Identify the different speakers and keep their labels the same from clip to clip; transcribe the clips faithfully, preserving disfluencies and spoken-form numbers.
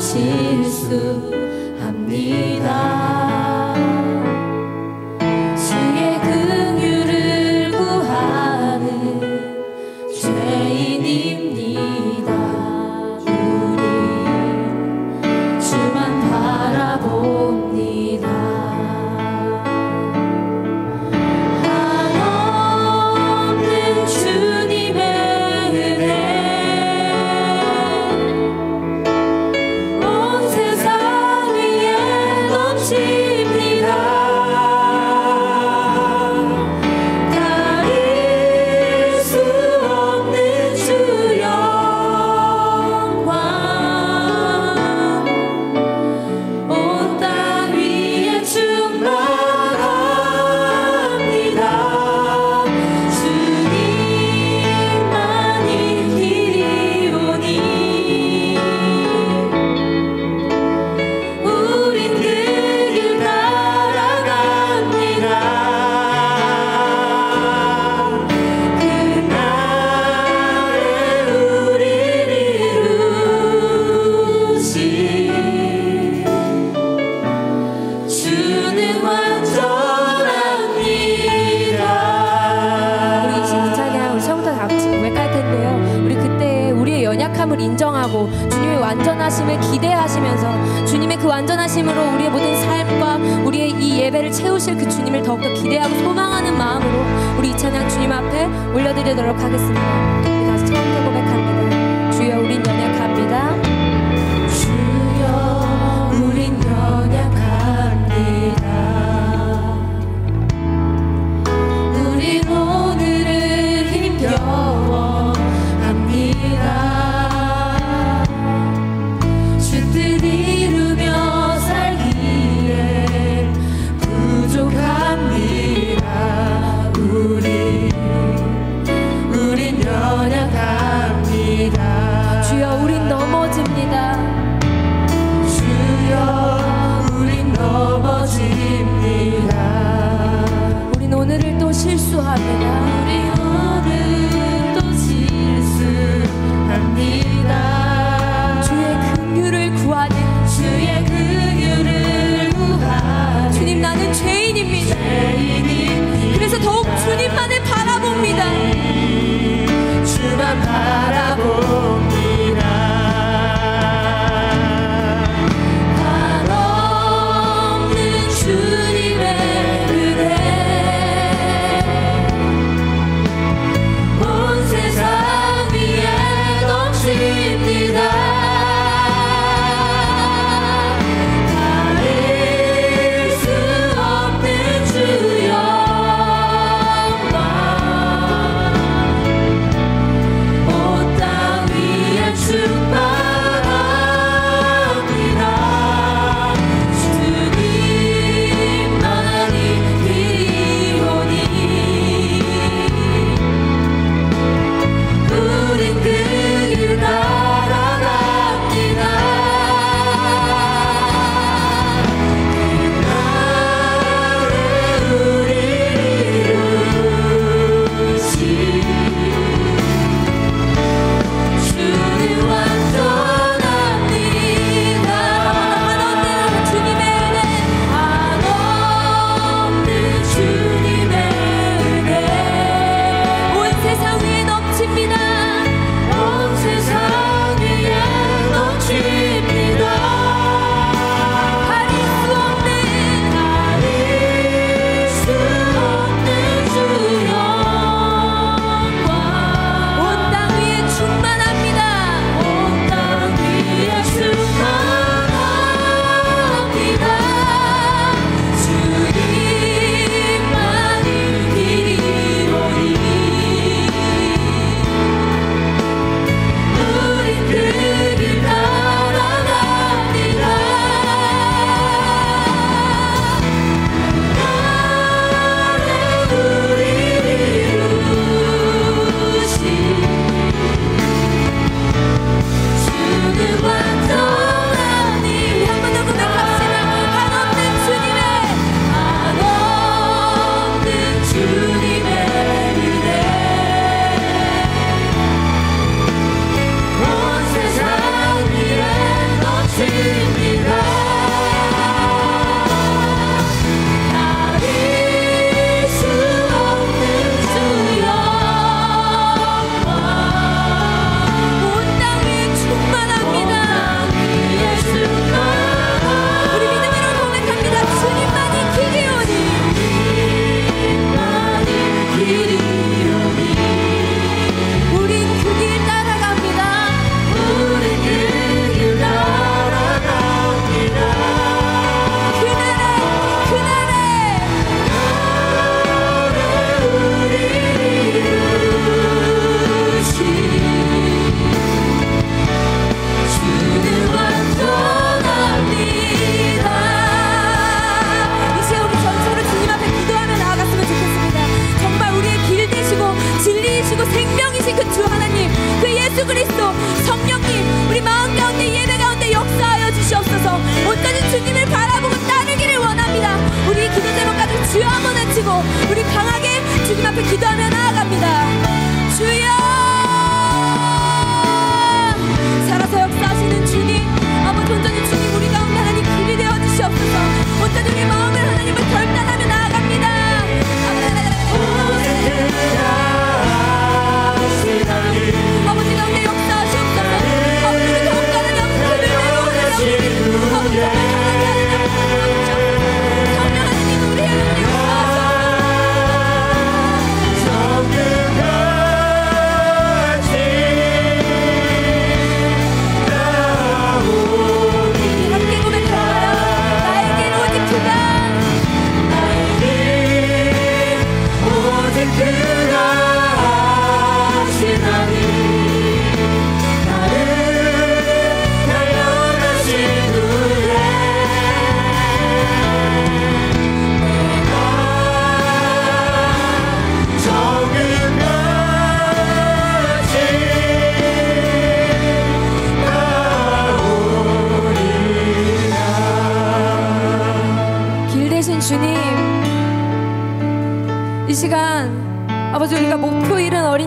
Speaker 1: 실수합니다.
Speaker 2: 인정하고 주님의 완전하심을 기대하시면서 주님의 그 완전하심으로 우리의 모든 삶과 우리의 이 예배를 채우실 그 주님을 더욱더 기대하고 소망하는 마음으로 우리 이 찬양 주님 앞에 올려드리도록 하겠습니다. 우리 다시 처음부터 고백합니다. 주여 우린 연약합니다.
Speaker 1: 주여 우린 연약합니다. 우린 오늘을 힘겨워합니다.
Speaker 2: 주여 우린 넘어집니다.
Speaker 1: 주여 우린 넘어집니다.
Speaker 2: 우린 오늘을 또 실수합니다.
Speaker 1: 우린 오늘 또 실수합니다.
Speaker 2: 주의 긍휼을 구하는
Speaker 1: 주의 긍휼을 구하는
Speaker 2: 주님 나는 죄인입니다.
Speaker 1: 죄인입니다.
Speaker 2: 그래서 더욱 주님만을 바라봅니다.
Speaker 1: 주만 바라봅니다. 한없는 주님의 은혜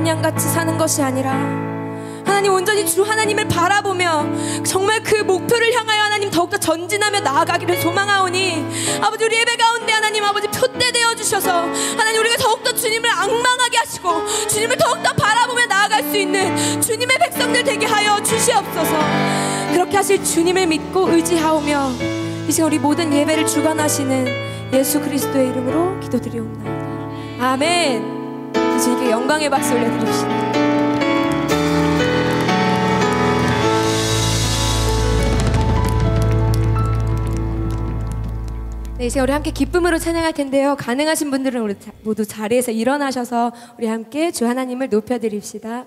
Speaker 2: 양같이 사는 것이 아니라 하나님 온전히 주 하나님을 바라보며 정말 그 목표를 향하여 하나님 더욱더 전진하며 나아가기를 소망하오니 아버지 우리 예배 가운데 하나님 아버지 표대 되어 주셔서 하나님 우리가 더욱더 주님을 앙망하게 하시고 주님을 더욱더 바라보며 나아갈 수 있는 주님의 백성들 되게 하여 주시옵소서. 그렇게 하실 주님을 믿고 의지하오며 이 시간 우리 모든 예배를 주관하시는 예수 그리스도의 이름으로 기도드리옵나이다. 아멘. 주님께 영광의 박수 올려드립시다. 네, 이제 우리 함께 기쁨으로 찬양할 텐데요. 가능하신 분들은 우리 모두 자리에서 일어나셔서 우리 함께 주 하나님을 높여드립시다.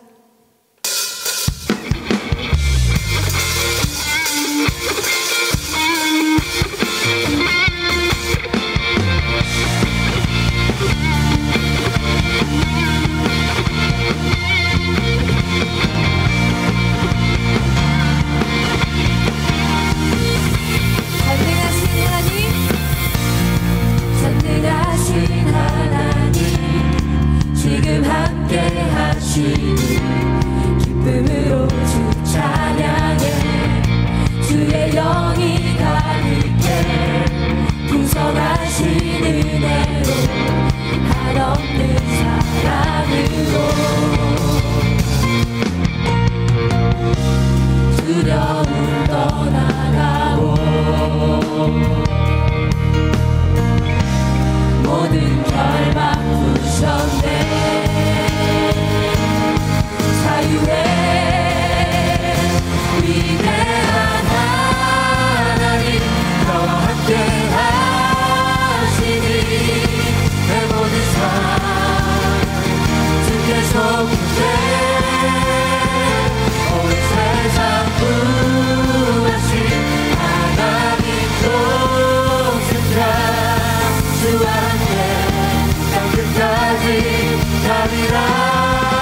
Speaker 1: 기쁨으로 주 찬양해 주의 영이 가득해 풍성하신 은혜로 한없는 사랑으로 두려움 떠나가고 모든 결박 부셨네. 자유의 위대한 하나님 너와 함께 하시니 내 모든 삶 주께 속해 온 세상 구하신 하나님 동생자 주와 함께 땅 끝까지 가리라.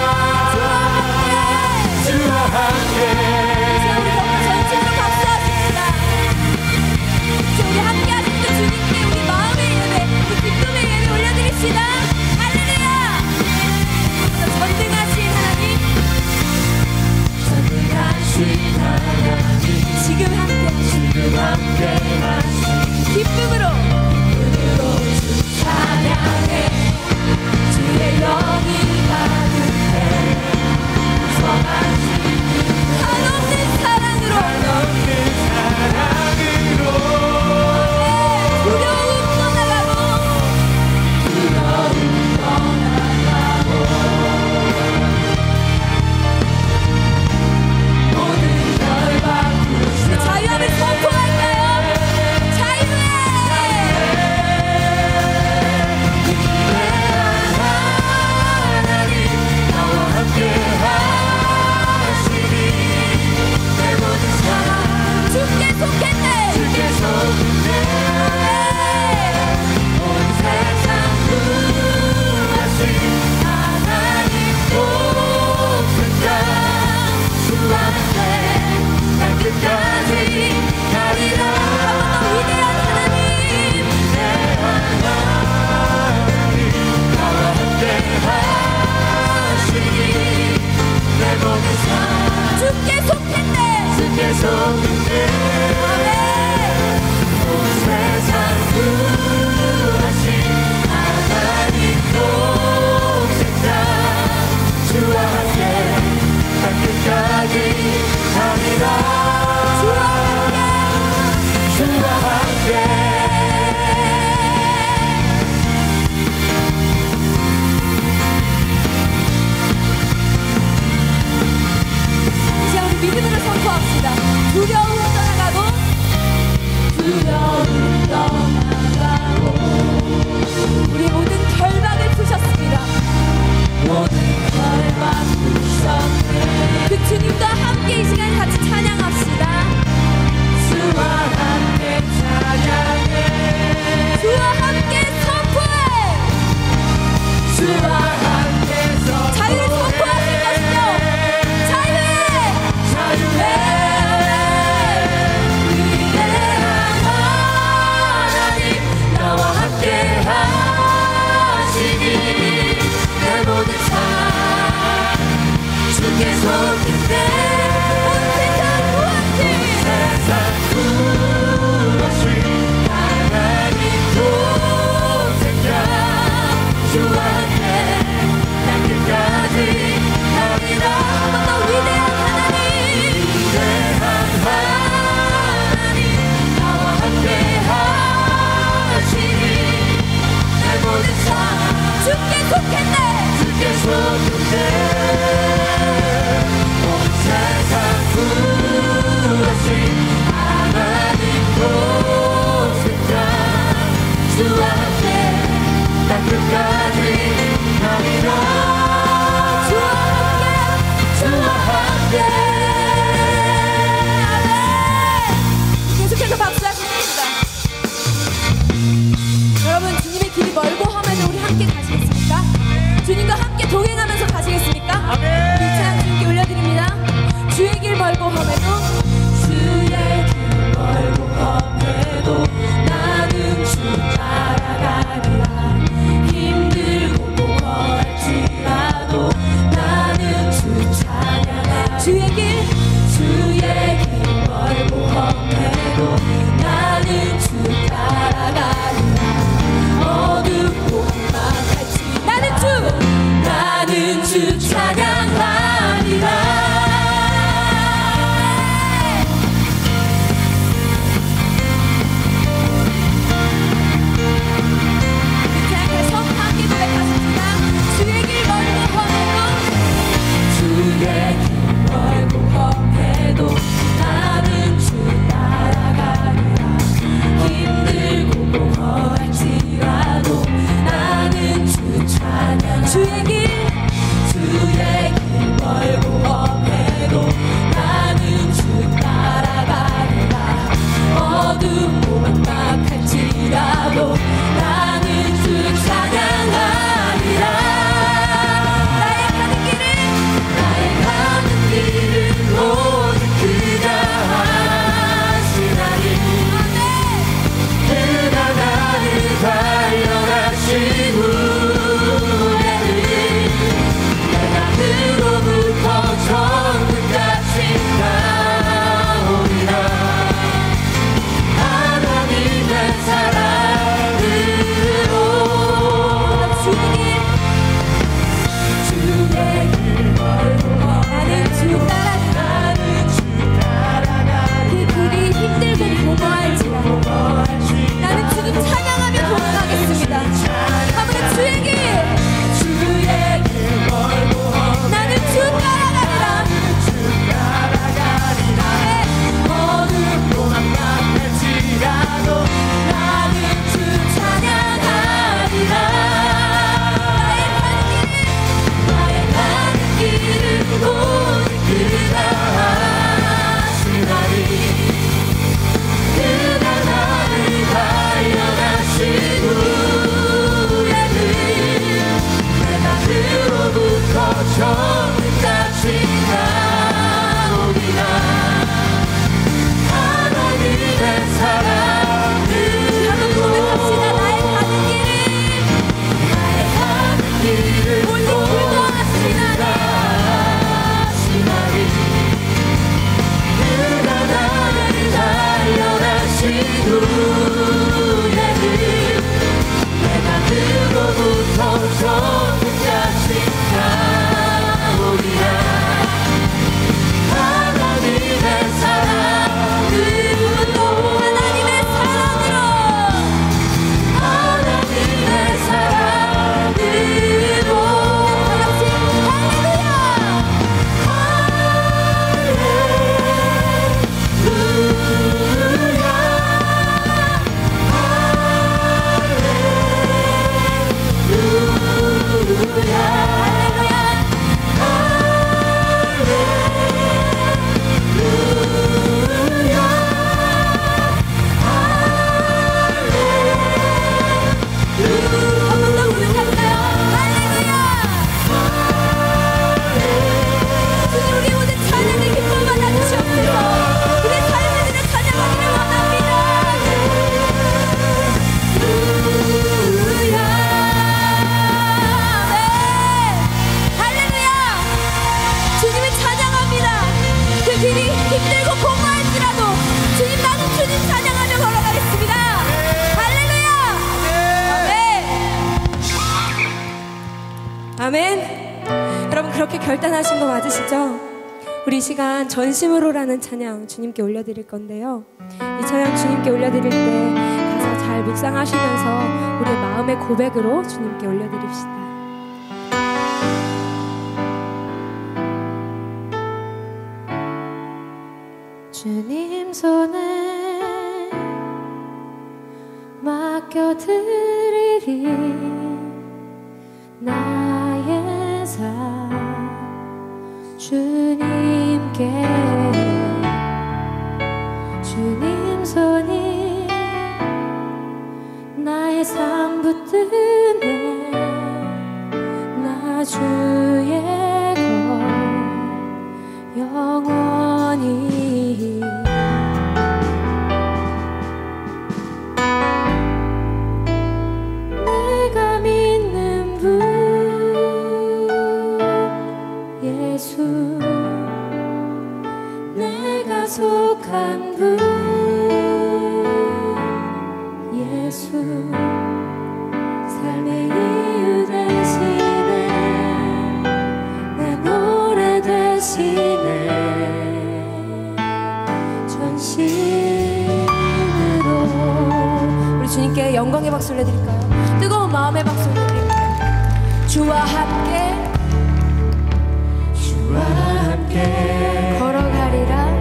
Speaker 1: 지금 함께 하시 기쁨으로 기쁨으로 주 찬양해 주의 영이 가득해 무성하신 한없는 사랑으로 한없는 사랑으로 두려움 떠나가고 두려움 떠나가고 모든 결박 자유함을 선포할까요? 자유해! 위대한 하나님 나와 함께 하시니 내 모든 삶 주께 속했네 주께 속했네 온 세상 구하신 하나님 동생자 주와 함께 끝까지 가리라. 한번더 위대한 하나님 위대한 하나님 나와 함께 하시니 내 모든 삶 주께 속했네 주께 속했네 온 세상 구하신 하나님 동생자 주와 함께 끝까지 가리라. 주와 함께 이제 우리 믿음으로 선포합시다. 두려움 나는 주 따라가리라. 어둡고 깜깜할지 나는 주 나는 주 찬양하리라. 주의 길 주의 길 멀고 험해도 나는 주 따라가리라. 어둡고 막막할지라도 나는 주 찬양하리라. 나의 가는 길은 나의 가는 길은 오직 그가 하시나니 그가 나를 달려가시고 그로부터 천국까지 나오리라. 하나님의 사랑으로 주의 길 주의 길 멀고 나는 주 따라가는 주 따라가는 그 길이 힘들고 공허할지라도 나는 지금 찬양하며 돌아가겠습니다. 아무나 주의 길 주의 길 멀고 나는 주 따라가리라. 어둡고 막막할지라도 나는 주 찬양하리라. 나의 가는 길은 오직 그가 하시나니 그가 나를 달려가시고 그로부터 천국까지 나오리라. 하나님의 사랑을 한번 고백합시다. 나의 가는 길은 나의 가는 길은 오직 그가 하시나니 그가 나를 달려가시고 내가 그로부터 천국까지 나오리라. 하나님의 사랑으로 하나님의 사랑으로 하나님의 사랑으로 다같이 할렐루야 아멘. 여러분 그렇게 결단하신 거 맞으시죠? 우리 이 시간 전심으로라는 찬양 주님께 올려드릴 건데요. 이 찬양 주님께 올려드릴 때 가사 잘 묵상하시면서 우리의 마음의 고백으로 주님께 올려드립시다. 주님 손에 맡겨드리리 나의 삶 주님께 주님 손이 나의 삶 붙드네 나 주의 것 영원히 내가 믿는 분 예수 내가 속한 분
Speaker 2: 삶의 이유 되시네 내 노래 되시네 전심으로.
Speaker 1: 우리 주님께 영광의 박수 올려드릴까요? 뜨거운 마음의 박수 올려드릴까요? 주와 함께
Speaker 2: 주와 함께
Speaker 1: 걸어가리라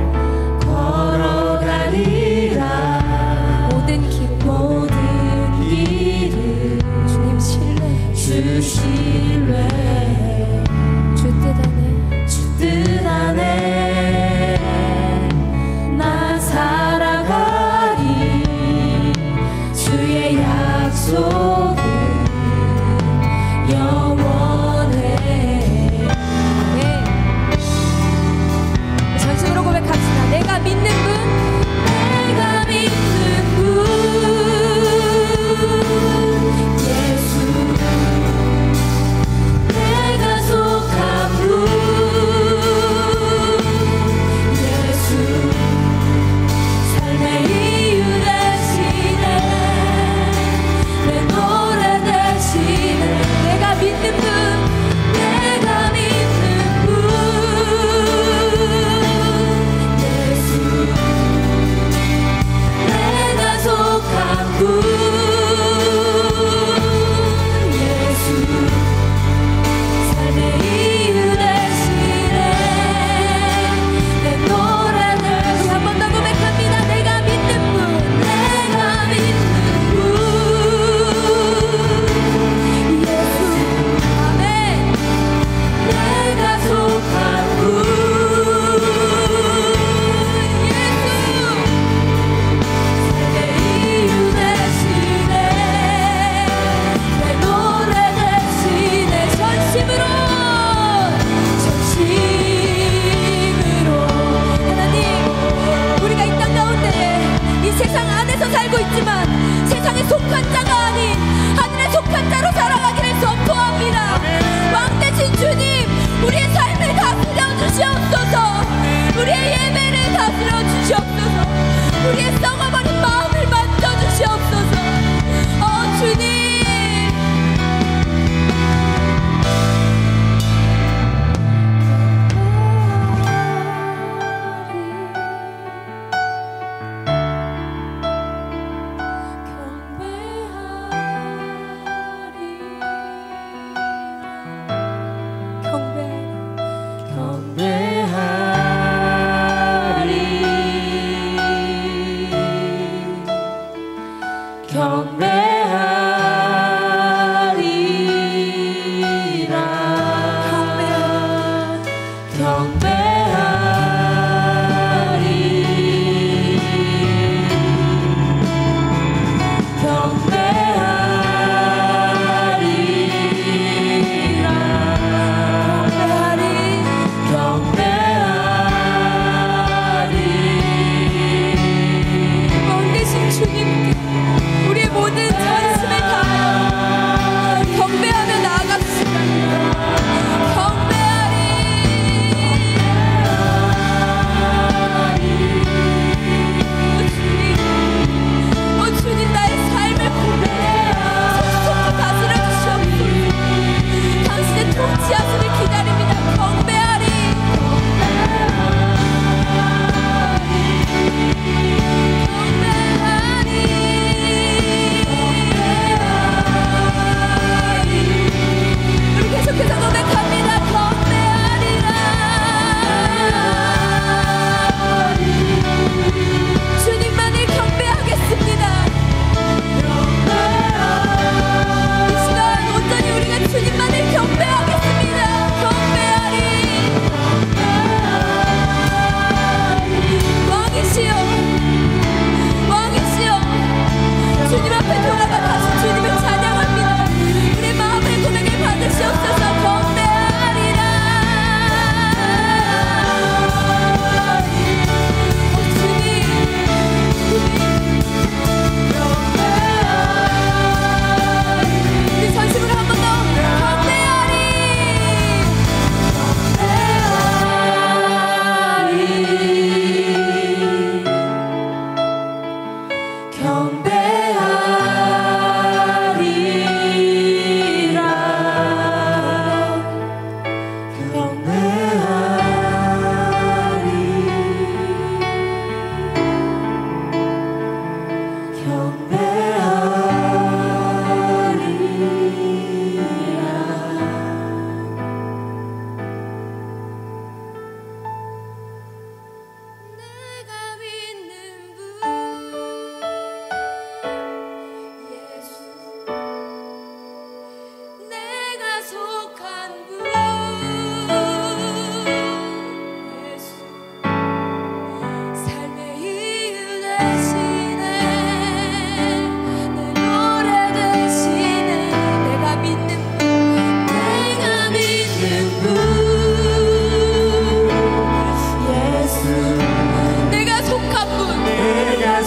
Speaker 2: 걸어가리라
Speaker 1: 모든 길
Speaker 2: 모든 길을
Speaker 1: 주님 신뢰
Speaker 2: 주 신뢰
Speaker 1: 주 뜻 안에
Speaker 2: 주 뜻 안에 나 살아가리 주의 약속은 영원해.
Speaker 1: 네.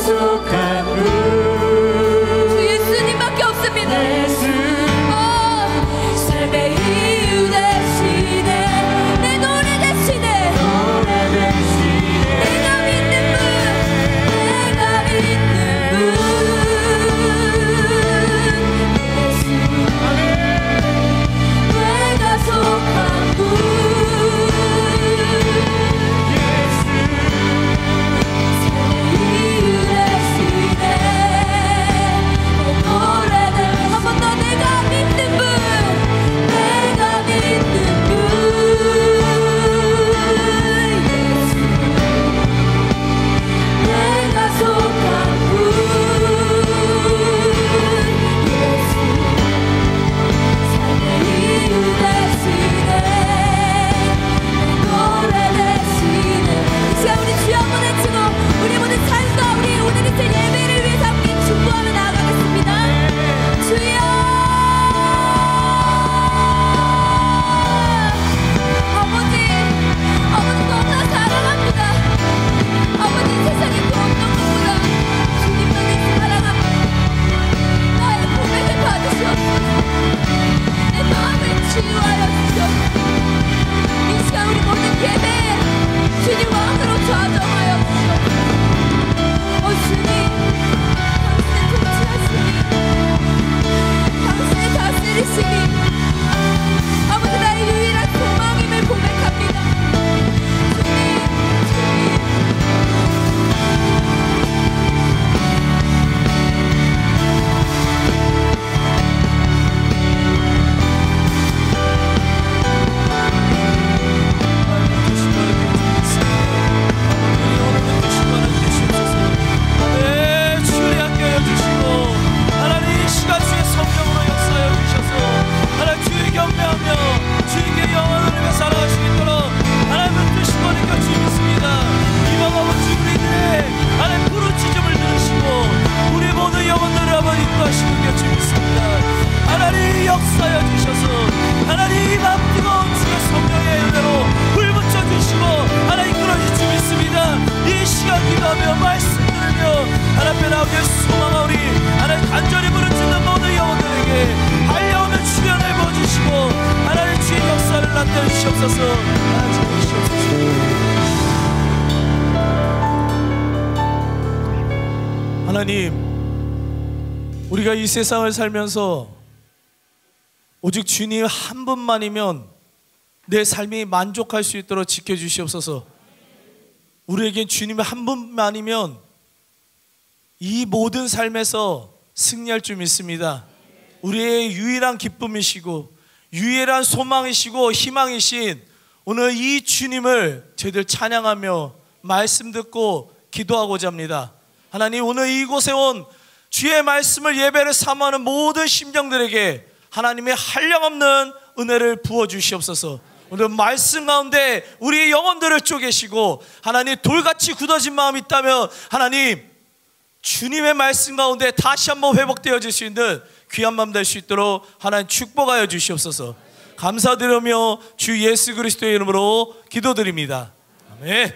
Speaker 3: 속한 분
Speaker 2: 주 예수님밖에 없습니다. 어, 삶의 이유 대신에 내 노래 대신에 내가 믿는 분 내가 믿는 분 예수 내가 속한 분
Speaker 3: 하나님, 우리가 이 세상을 살면서 오직 주님 한 분만이면 내 삶이 만족할 수 있도록 지켜주시옵소서. 우리에겐 주님 한 분만이면 이 모든 삶에서 승리할 줄 믿습니다. 우리의 유일한 기쁨이시고 유일한 소망이시고 희망이신 오늘 이 주님을 저희들 찬양하며 말씀 듣고 기도하고자 합니다. 하나님, 오늘 이곳에 온 주의 말씀을 예배를 삼아하는 모든 심령들에게 하나님의 한량없는 은혜를 부어주시옵소서. 오늘 말씀 가운데 우리의 영혼들을 쪼개시고 하나님, 돌같이 굳어진 마음이 있다면 하나님, 주님의 말씀 가운데 다시 한번 회복되어질 수 있는 귀한 밤 될 수 있도록 하나님 축복하여 주시옵소서. 감사드리며 주 예수 그리스도의 이름으로 기도드립니다. 아멘.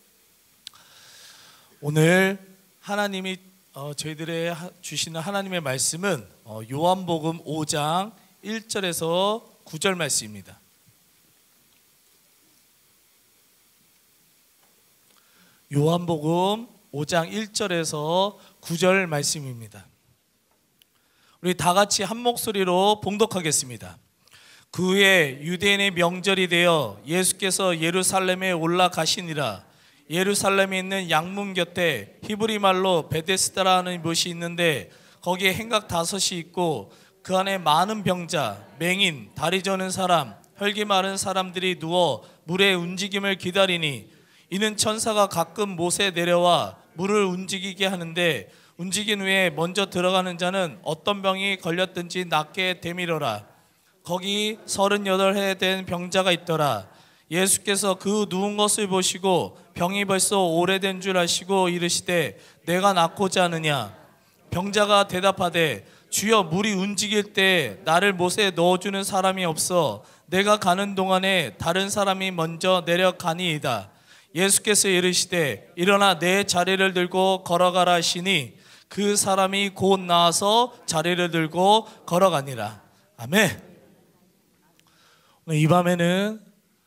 Speaker 3: 오늘 하나님이 어, 저희들의 하, 주시는 하나님의 말씀은 어, 요한복음 오 장 일 절에서 구 절 말씀입니다. 요한복음 오 장 일 절에서 구 절 말씀입니다. 우리 다 같이 한 목소리로 봉독하겠습니다. 그 후에 유대인의 명절이 되어 예수께서 예루살렘에 올라가시니라. 예루살렘에 있는 양문 곁에 히브리 말로 베데스다라는 곳이 있는데 거기에 행각 다섯이 있고 그 안에 많은 병자, 맹인, 다리 저는 사람, 혈기 마른 사람들이 누워 물의 움직임을 기다리니 이는 천사가 가끔 못에 내려와 물을 움직이게 하는데 움직인 후에 먼저 들어가는 자는 어떤 병이 걸렸든지 낫게 되밀어라. 거기 서른여덟 해 된 병자가 있더라. 예수께서 그 누운 것을 보시고 병이 벌써 오래된 줄 아시고 이르시되 내가 낫고자 하느냐. 병자가 대답하되 주여, 물이 움직일 때 나를 못에 넣어주는 사람이 없어 내가 가는 동안에 다른 사람이 먼저 내려가니이다. 예수께서 이르시되 일어나 내 자리를 들고 걸어가라 하시니 그 사람이 곧 나와서 자리를 들고 걸어가니라. 아멘. 오늘 이 밤에는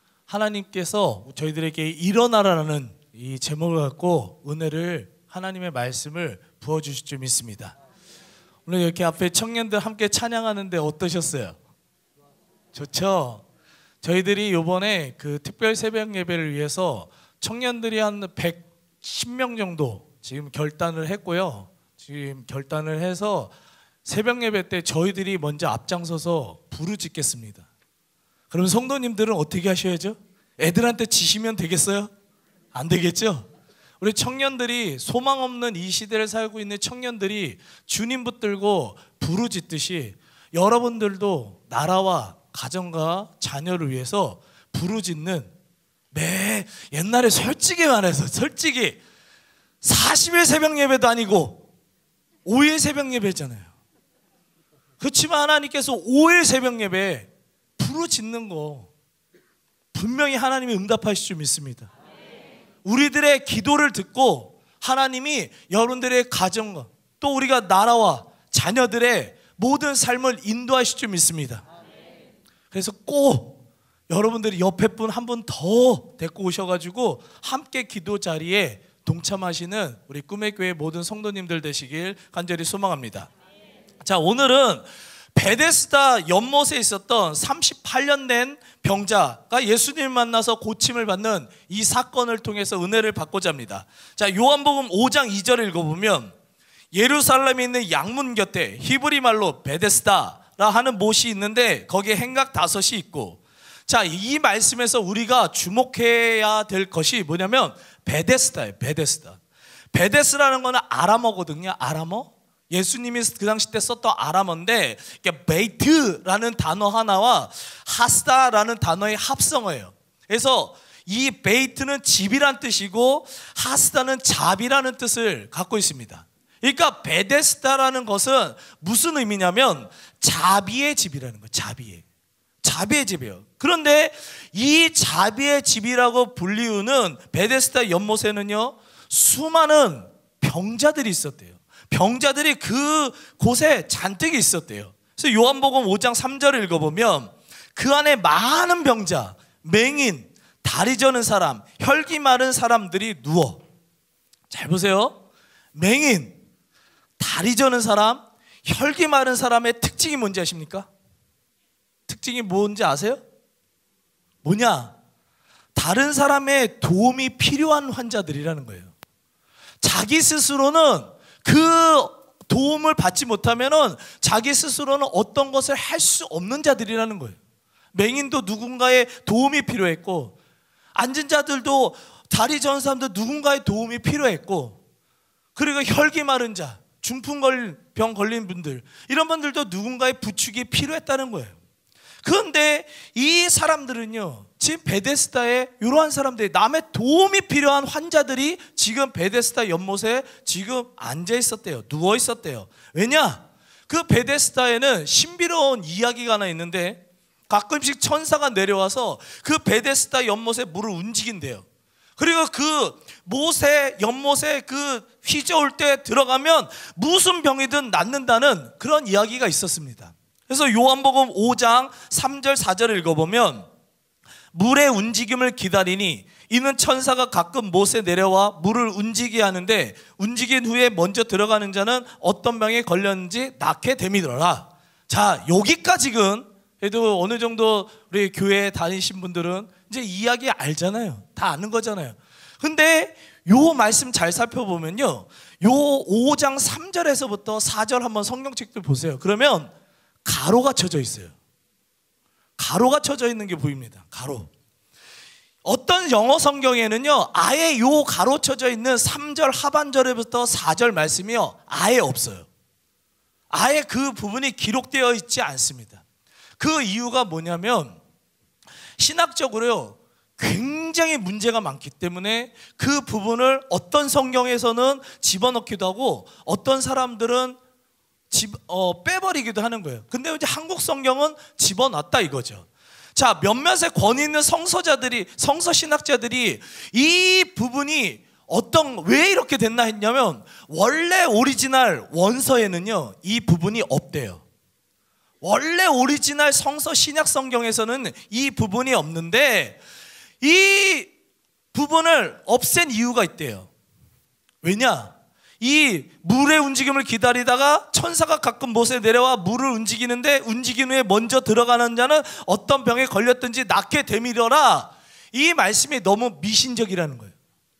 Speaker 3: 하나님께서 저희들에게 일어나라는 이 제목을 갖고 은혜를, 하나님의 말씀을 부어주실 줄 믿습니다. 오늘 이렇게 앞에 청년들 함께 찬양하는데 어떠셨어요? 좋죠? 저희들이 이번에 그 특별 새벽 예배를 위해서 청년들이 한 백십 명 정도 지금 결단을 했고요. 지금 결단을 해서 새벽 예배 때 저희들이 먼저 앞장서서 부르짖겠습니다. 그럼 성도님들은 어떻게 하셔야죠? 애들한테 지시면 되겠어요? 안 되겠죠? 우리 청년들이, 소망 없는 이 시대를 살고 있는 청년들이 주님 붙들고 부르짖듯이 여러분들도 나라와 가정과 자녀를 위해서 부르짖는, 매 옛날에 솔직히 말해서 솔직히 사십 일 새벽 예배도 아니고 오 일 새벽 예배잖아요. 그렇지만 하나님께서 오 일 새벽 예배 부르짖는 거 분명히 하나님이 응답하실 줄 믿습니다. 우리들의 기도를 듣고 하나님이 여러분들의 가정과 또 우리가 나라와 자녀들의 모든 삶을 인도하실 줄 믿습니다. 그래서 꼭 여러분들이 옆에 분 한 분 더 데리고 오셔가지고 함께 기도 자리에 동참하시는 우리 꿈의 교회 모든 성도님들 되시길 간절히 소망합니다. 자, 오늘은 베데스다 연못에 있었던 삼십팔 년 된 병자가 예수님을 만나서 고침을 받는 이 사건을 통해서 은혜를 받고자 합니다. 자, 요한복음 오 장 이 절을 읽어보면 예루살렘에 있는 양문 곁에 히브리 말로 베데스다라 하는 못이 있는데 거기에 행각 다섯이 있고, 자, 이 말씀에서 우리가 주목해야 될 것이 뭐냐면 베데스다예요. 베데스다. 베데스라는 거는 아람어거든요. 아람어. 예수님이 그 당시 때 썼던 아람어인데 이게 베이트라는 단어 하나와 하스다라는 단어의 합성어예요. 그래서 이 베이트는 집이란 뜻이고 하스다는 잡이라는 뜻을 갖고 있습니다. 그러니까 베데스다라는 것은 무슨 의미냐면 자비의 집이라는 거예요. 자비의 자비의 집이에요. 그런데 이 자비의 집이라고 불리우는 베데스다 연못에는요 수많은 병자들이 있었대요. 병자들이 그 곳에 잔뜩 있었대요. 그래서 요한복음 오 장 삼 절을 읽어보면 그 안에 많은 병자, 맹인, 다리 저는 사람, 혈기 마른 사람들이 누워. 잘 보세요. 맹인, 다리 저는 사람, 혈기 마른 사람의 특징이 뭔지 아십니까? 특징이 뭔지 아세요? 뭐냐? 다른 사람의 도움이 필요한 환자들이라는 거예요. 자기 스스로는 그 도움을 받지 못하면은 자기 스스로는 어떤 것을 할 수 없는 자들이라는 거예요. 맹인도 누군가의 도움이 필요했고, 앉은 자들도, 다리 저은 사람도 누군가의 도움이 필요했고, 그리고 혈기 마른 자, 중풍병 걸린 분들, 이런 분들도 누군가의 부축이 필요했다는 거예요. 그런데 이 사람들은요, 지금 베데스다에 이러한 사람들이, 남의 도움이 필요한 환자들이 지금 베데스다 연못에 지금 앉아 있었대요. 누워 있었대요. 왜냐? 그 베데스다에는 신비로운 이야기가 하나 있는데 가끔씩 천사가 내려와서 그 베데스다 연못에 물을 움직인대요. 그리고 그 못에, 연못에 그 휘저을 때 들어가면 무슨 병이든 낫는다는 그런 이야기가 있었습니다. 그래서 요한복음 오 장 삼 절 사 절을 읽어보면 물의 움직임을 기다리니 이는 천사가 가끔 못에 내려와 물을 움직이게 하는데 움직인 후에 먼저 들어가는 자는 어떤 병에 걸렸는지 낫게 됨이더라. 자, 여기까지는 그래도 어느 정도 우리 교회에 다니신 분들은 이제 이야기 알잖아요. 다 아는 거잖아요. 근데 요 말씀 잘 살펴보면요, 요 오 장 삼 절에서부터 사 절 한번 성경책들 보세요. 그러면 가로가 쳐져 있어요. 가로가 쳐져 있는 게 보입니다. 가로. 어떤 영어 성경에는요 아예 요 가로 쳐져 있는 삼 절 하반절에부터 사 절 말씀이요 아예 없어요. 아예 그 부분이 기록되어 있지 않습니다. 그 이유가 뭐냐면 신학적으로요 굉장히 문제가 많기 때문에 그 부분을 어떤 성경에서는 집어넣기도 하고 어떤 사람들은 집, 어, 빼버리기도 하는 거예요. 근데 이제 한국 성경은 집어넣었다 이거죠. 자, 몇몇의 권위 있는 성서자들이, 성서 신학자들이 이 부분이 어떤, 왜 이렇게 됐나 했냐면, 원래 오리지널 원서에는요 이 부분이 없대요. 원래 오리지널 성서 신약 성경에서는 이 부분이 없는데, 이 부분을 없앤 이유가 있대요. 왜냐? 이 물의 움직임을 기다리다가 천사가 가끔 못에 내려와 물을 움직이는데, 움직인 후에 먼저 들어가는 자는 어떤 병에 걸렸든지 낫게 되밀어라. 이 말씀이 너무 미신적이라는 거예요.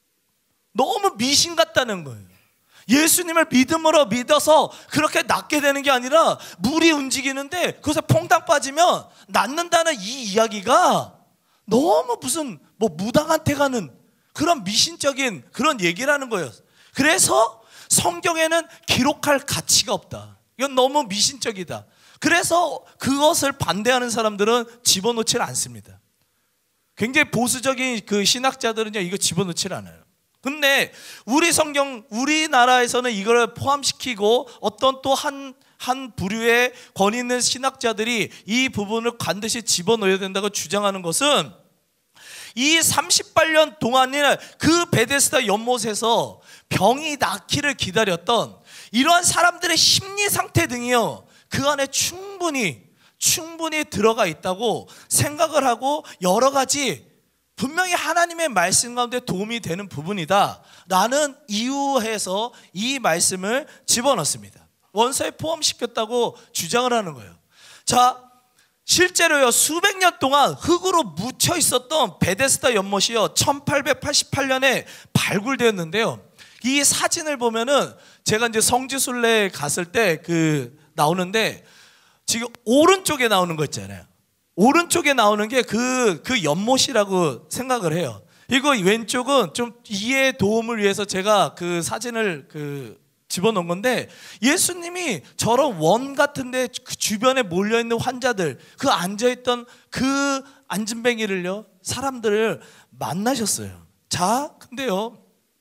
Speaker 3: 너무 미신 같다는 거예요. 예수님을 믿음으로 믿어서 그렇게 낫게 되는 게 아니라, 물이 움직이는데 그것에 퐁당 빠지면 낫는다는 이 이야기가 너무 무슨 뭐 무당한테 가는 그런 미신적인 그런 얘기라는 거예요. 그래서 성경에는 기록할 가치가 없다. 이건 너무 미신적이다. 그래서 그것을 반대하는 사람들은 집어넣지를 않습니다. 굉장히 보수적인 그 신학자들은요 이거 집어넣지를 않아요. 근데 우리 성경, 우리나라에서는 이걸 포함시키고 어떤 또 한 한 부류의 권위 있는 신학자들이 이 부분을 반드시 집어넣어야 된다고 주장하는 것은, 이 삼십팔 년 동안이나 그 베데스다 연못에서 병이 낫기를 기다렸던 이러한 사람들의 심리 상태 등이요 그 안에 충분히 충분히 들어가 있다고 생각을 하고, 여러 가지 분명히 하나님의 말씀 가운데 도움이 되는 부분이다 라는 이유에서 이 말씀을 집어넣습니다. 원서에 포함시켰다고 주장을 하는 거예요. 자, 실제로요 수백 년 동안 흙으로 묻혀 있었던 베데스다 연못이요 천팔백팔십팔 년에 발굴되었는데요, 이 사진을 보면은 제가 이제 성지순례 갔을 때 그 나오는데, 지금 오른쪽에 나오는 거 있잖아요. 오른쪽에 나오는 게 그 그 연못이라고 생각을 해요. 이거 왼쪽은 좀 이해 도움을 위해서 제가 그 사진을 그 집어넣은 건데, 예수님이 저런 원 같은데 그 주변에 몰려있는 환자들, 그 앉아있던 그 안진뱅이를요 사람들을 만나셨어요. 자, 근데요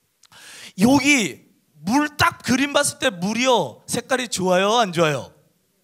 Speaker 3: 여기 물 딱 그림 봤을 때 물이요 색깔이 좋아요 안 좋아요?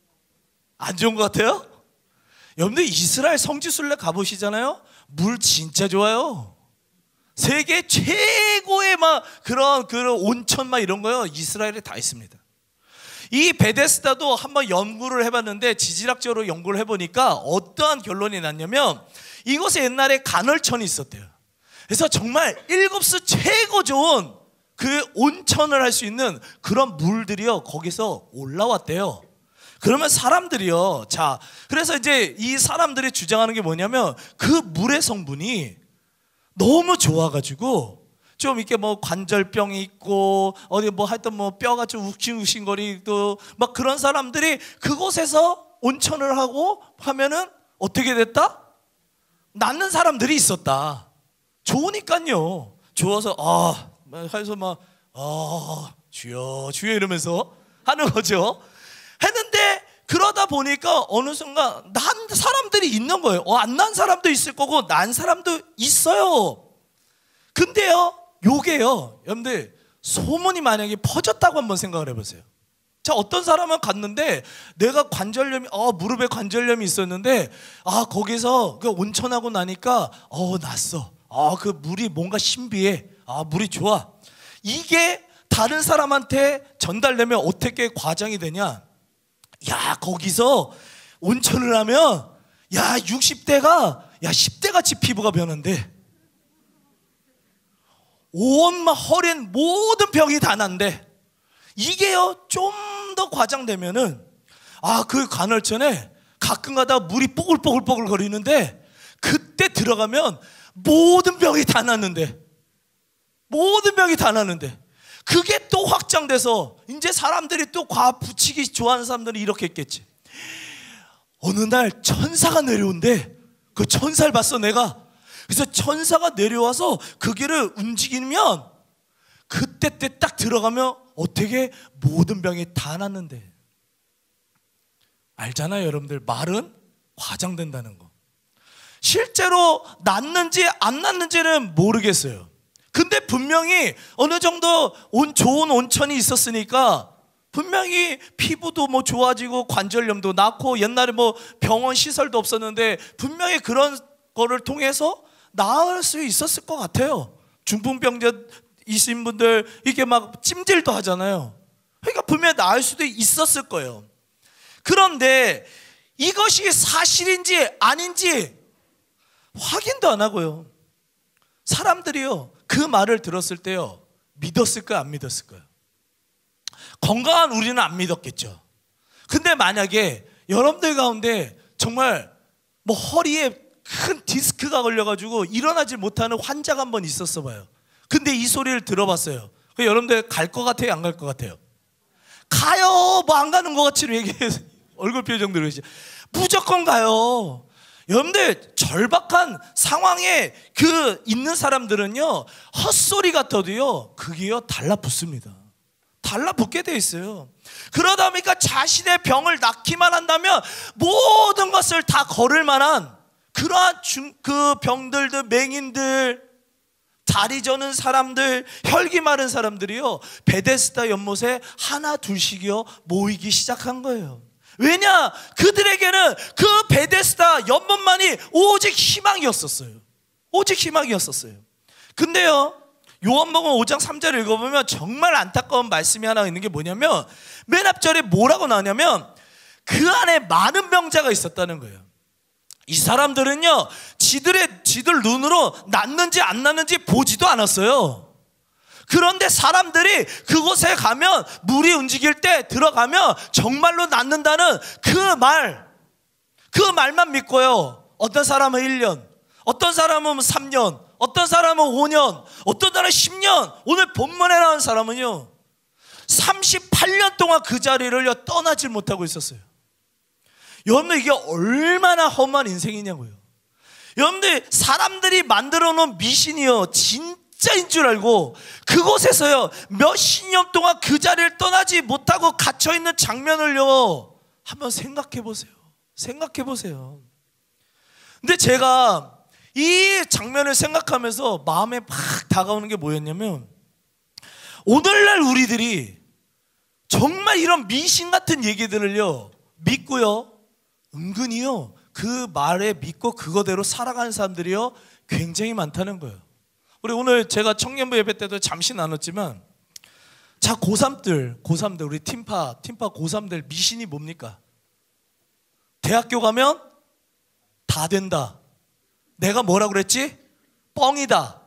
Speaker 3: 안 좋은 것 같아요? 여러분들 이스라엘 성지순례 가보시잖아요. 물 진짜 좋아요. 세계 최고의 막 그런 그런 온천 막 이런 거요 이스라엘에 다 있습니다. 이 베데스다도 한번 연구를 해봤는데, 지질학적으로 연구를 해보니까 어떠한 결론이 났냐면, 이곳에 옛날에 간헐천이 있었대요. 그래서 정말 일곱수 최고 좋은 그 온천을 할 수 있는 그런 물들이요 거기서 올라왔대요. 그러면 사람들이요, 자, 그래서 이제 이 사람들이 주장하는 게 뭐냐면, 그 물의 성분이 너무 좋아가지고 좀 이렇게 뭐 관절병이 있고 어디 뭐 하여튼 뭐 뼈가 좀 욱신욱신거리고 막 그런 사람들이 그곳에서 온천을 하고 하면은 어떻게 됐다? 낫는 사람들이 있었다. 좋으니까요. 좋아서 아 해서 막 아 주여 주여 이러면서 하는 거죠. 했는데 그러다 보니까 어느 순간 난 사람들이 있는 거예요. 어, 안 난 사람도 있을 거고 난 사람도 있어요. 근데요 요게요 여러분들 소문이 만약에 퍼졌다고 한번 생각을 해보세요. 자, 어떤 사람은 갔는데 내가 관절염이 어 무릎에 관절염이 있었는데 아 거기서 그 온천하고 나니까 어 났어. 아 그 물이 뭔가 신비해. 아 물이 좋아. 이게 다른 사람한테 전달되면 어떻게 과장이 되냐? 야 거기서 온천을 하면 야 육십 대가 야 십 대 같이 피부가 변한대. 온막 허린 모든 병이 다 난대. 이게요 좀 더 과장되면은 아 그 간헐천에 가끔가다 물이 뽀글뽀글뽀글 거리는데 그때 들어가면 모든 병이 다 났는데 모든 병이 다 났는데 그게 또 확장돼서 이제 사람들이 또 과 붙이기 좋아하는 사람들은 이렇게 했겠지. 어느 날 천사가 내려온대. 그 천사를 봤어 내가. 그래서 천사가 내려와서 그 길을 움직이면 그때 때 딱 들어가면 어떻게 모든 병이 다 났는데. 알잖아요 여러분들. 말은 과장된다는 거. 실제로 낫는지 안 낫는지는 모르겠어요. 근데 분명히 어느 정도 온, 좋은 온천이 있었으니까 분명히 피부도 뭐 좋아지고 관절염도 낫고 옛날에 뭐 병원 시설도 없었는데 분명히 그런 거를 통해서 나을 수 있었을 것 같아요. 중풍병자이신 분들 이게 막 찜질도 하잖아요. 그러니까 분명히 나을 수도 있었을 거예요. 그런데 이것이 사실인지 아닌지 확인도 안 하고요. 사람들이요, 그 말을 들었을 때요, 믿었을까요, 안 믿었을까요? 건강한 우리는 안 믿었겠죠. 근데 만약에 여러분들 가운데 정말 뭐 허리에 큰 디스크가 걸려가지고 일어나지 못하는 환자가 한 번 있었어 봐요. 근데 이 소리를 들어봤어요. 여러분들 갈 것 같아요, 안 갈 것 같아요? 가요. 뭐 안 가는 것 같이 얘기해서 얼굴 표정 들으시죠. 무조건 가요. 여러분들 절박한 상황에 그 있는 사람들은요, 헛소리 같아도요 그게요 달라붙습니다. 달라붙게 돼 있어요. 그러다 보니까 자신의 병을 낫기만 한다면 모든 것을 다 걸을 만한 그러한 중, 그 병들들, 맹인들, 다리 저는 사람들, 혈기 마른 사람들이요 베데스다 연못에 하나 둘씩이요 모이기 시작한 거예요. 왜냐? 그들에게는 그 베데스다 연못만이 오직 희망이었었어요. 오직 희망이었었어요. 근데요, 요한복음 오 장 삼 절을 읽어보면 정말 안타까운 말씀이 하나 있는 게 뭐냐면, 맨 앞절에 뭐라고 나오냐면 그 안에 많은 병자가 있었다는 거예요. 이 사람들은요 지들의 지들 눈으로 낫는지 안 낫는지 보지도 않았어요. 그런데 사람들이 그곳에 가면, 물이 움직일 때 들어가면 정말로 낫는다는 그 말, 그 말만 믿고요, 어떤 사람은 일 년, 어떤 사람은 삼 년, 어떤 사람은 오 년, 어떤 사람은 십 년, 오늘 본문에 나온 사람은요 삼십팔 년 동안 그 자리를 떠나질 못하고 있었어요. 여러분들, 이게 얼마나 험한 인생이냐고요. 여러분들, 사람들이 만들어 놓은 미신이요 진짜인 줄 알고 그곳에서요 몇십 년 동안 그 자리를 떠나지 못하고 갇혀있는 장면을요 한번 생각해 보세요. 생각해 보세요. 근데 제가 이 장면을 생각하면서 마음에 막 다가오는 게 뭐였냐면, 오늘날 우리들이 정말 이런 미신 같은 얘기들을요 믿고요 은근히요 그 말에 믿고 그거대로 살아가는 사람들이요 굉장히 많다는 거예요. 우리 오늘 제가 청년부 예배 때도 잠시 나눴지만, 자 고삼들 고삼들 우리 팀파 팀파 고삼들 미신이 뭡니까? 대학교 가면 다 된다. 내가 뭐라고 그랬지? 뻥이다.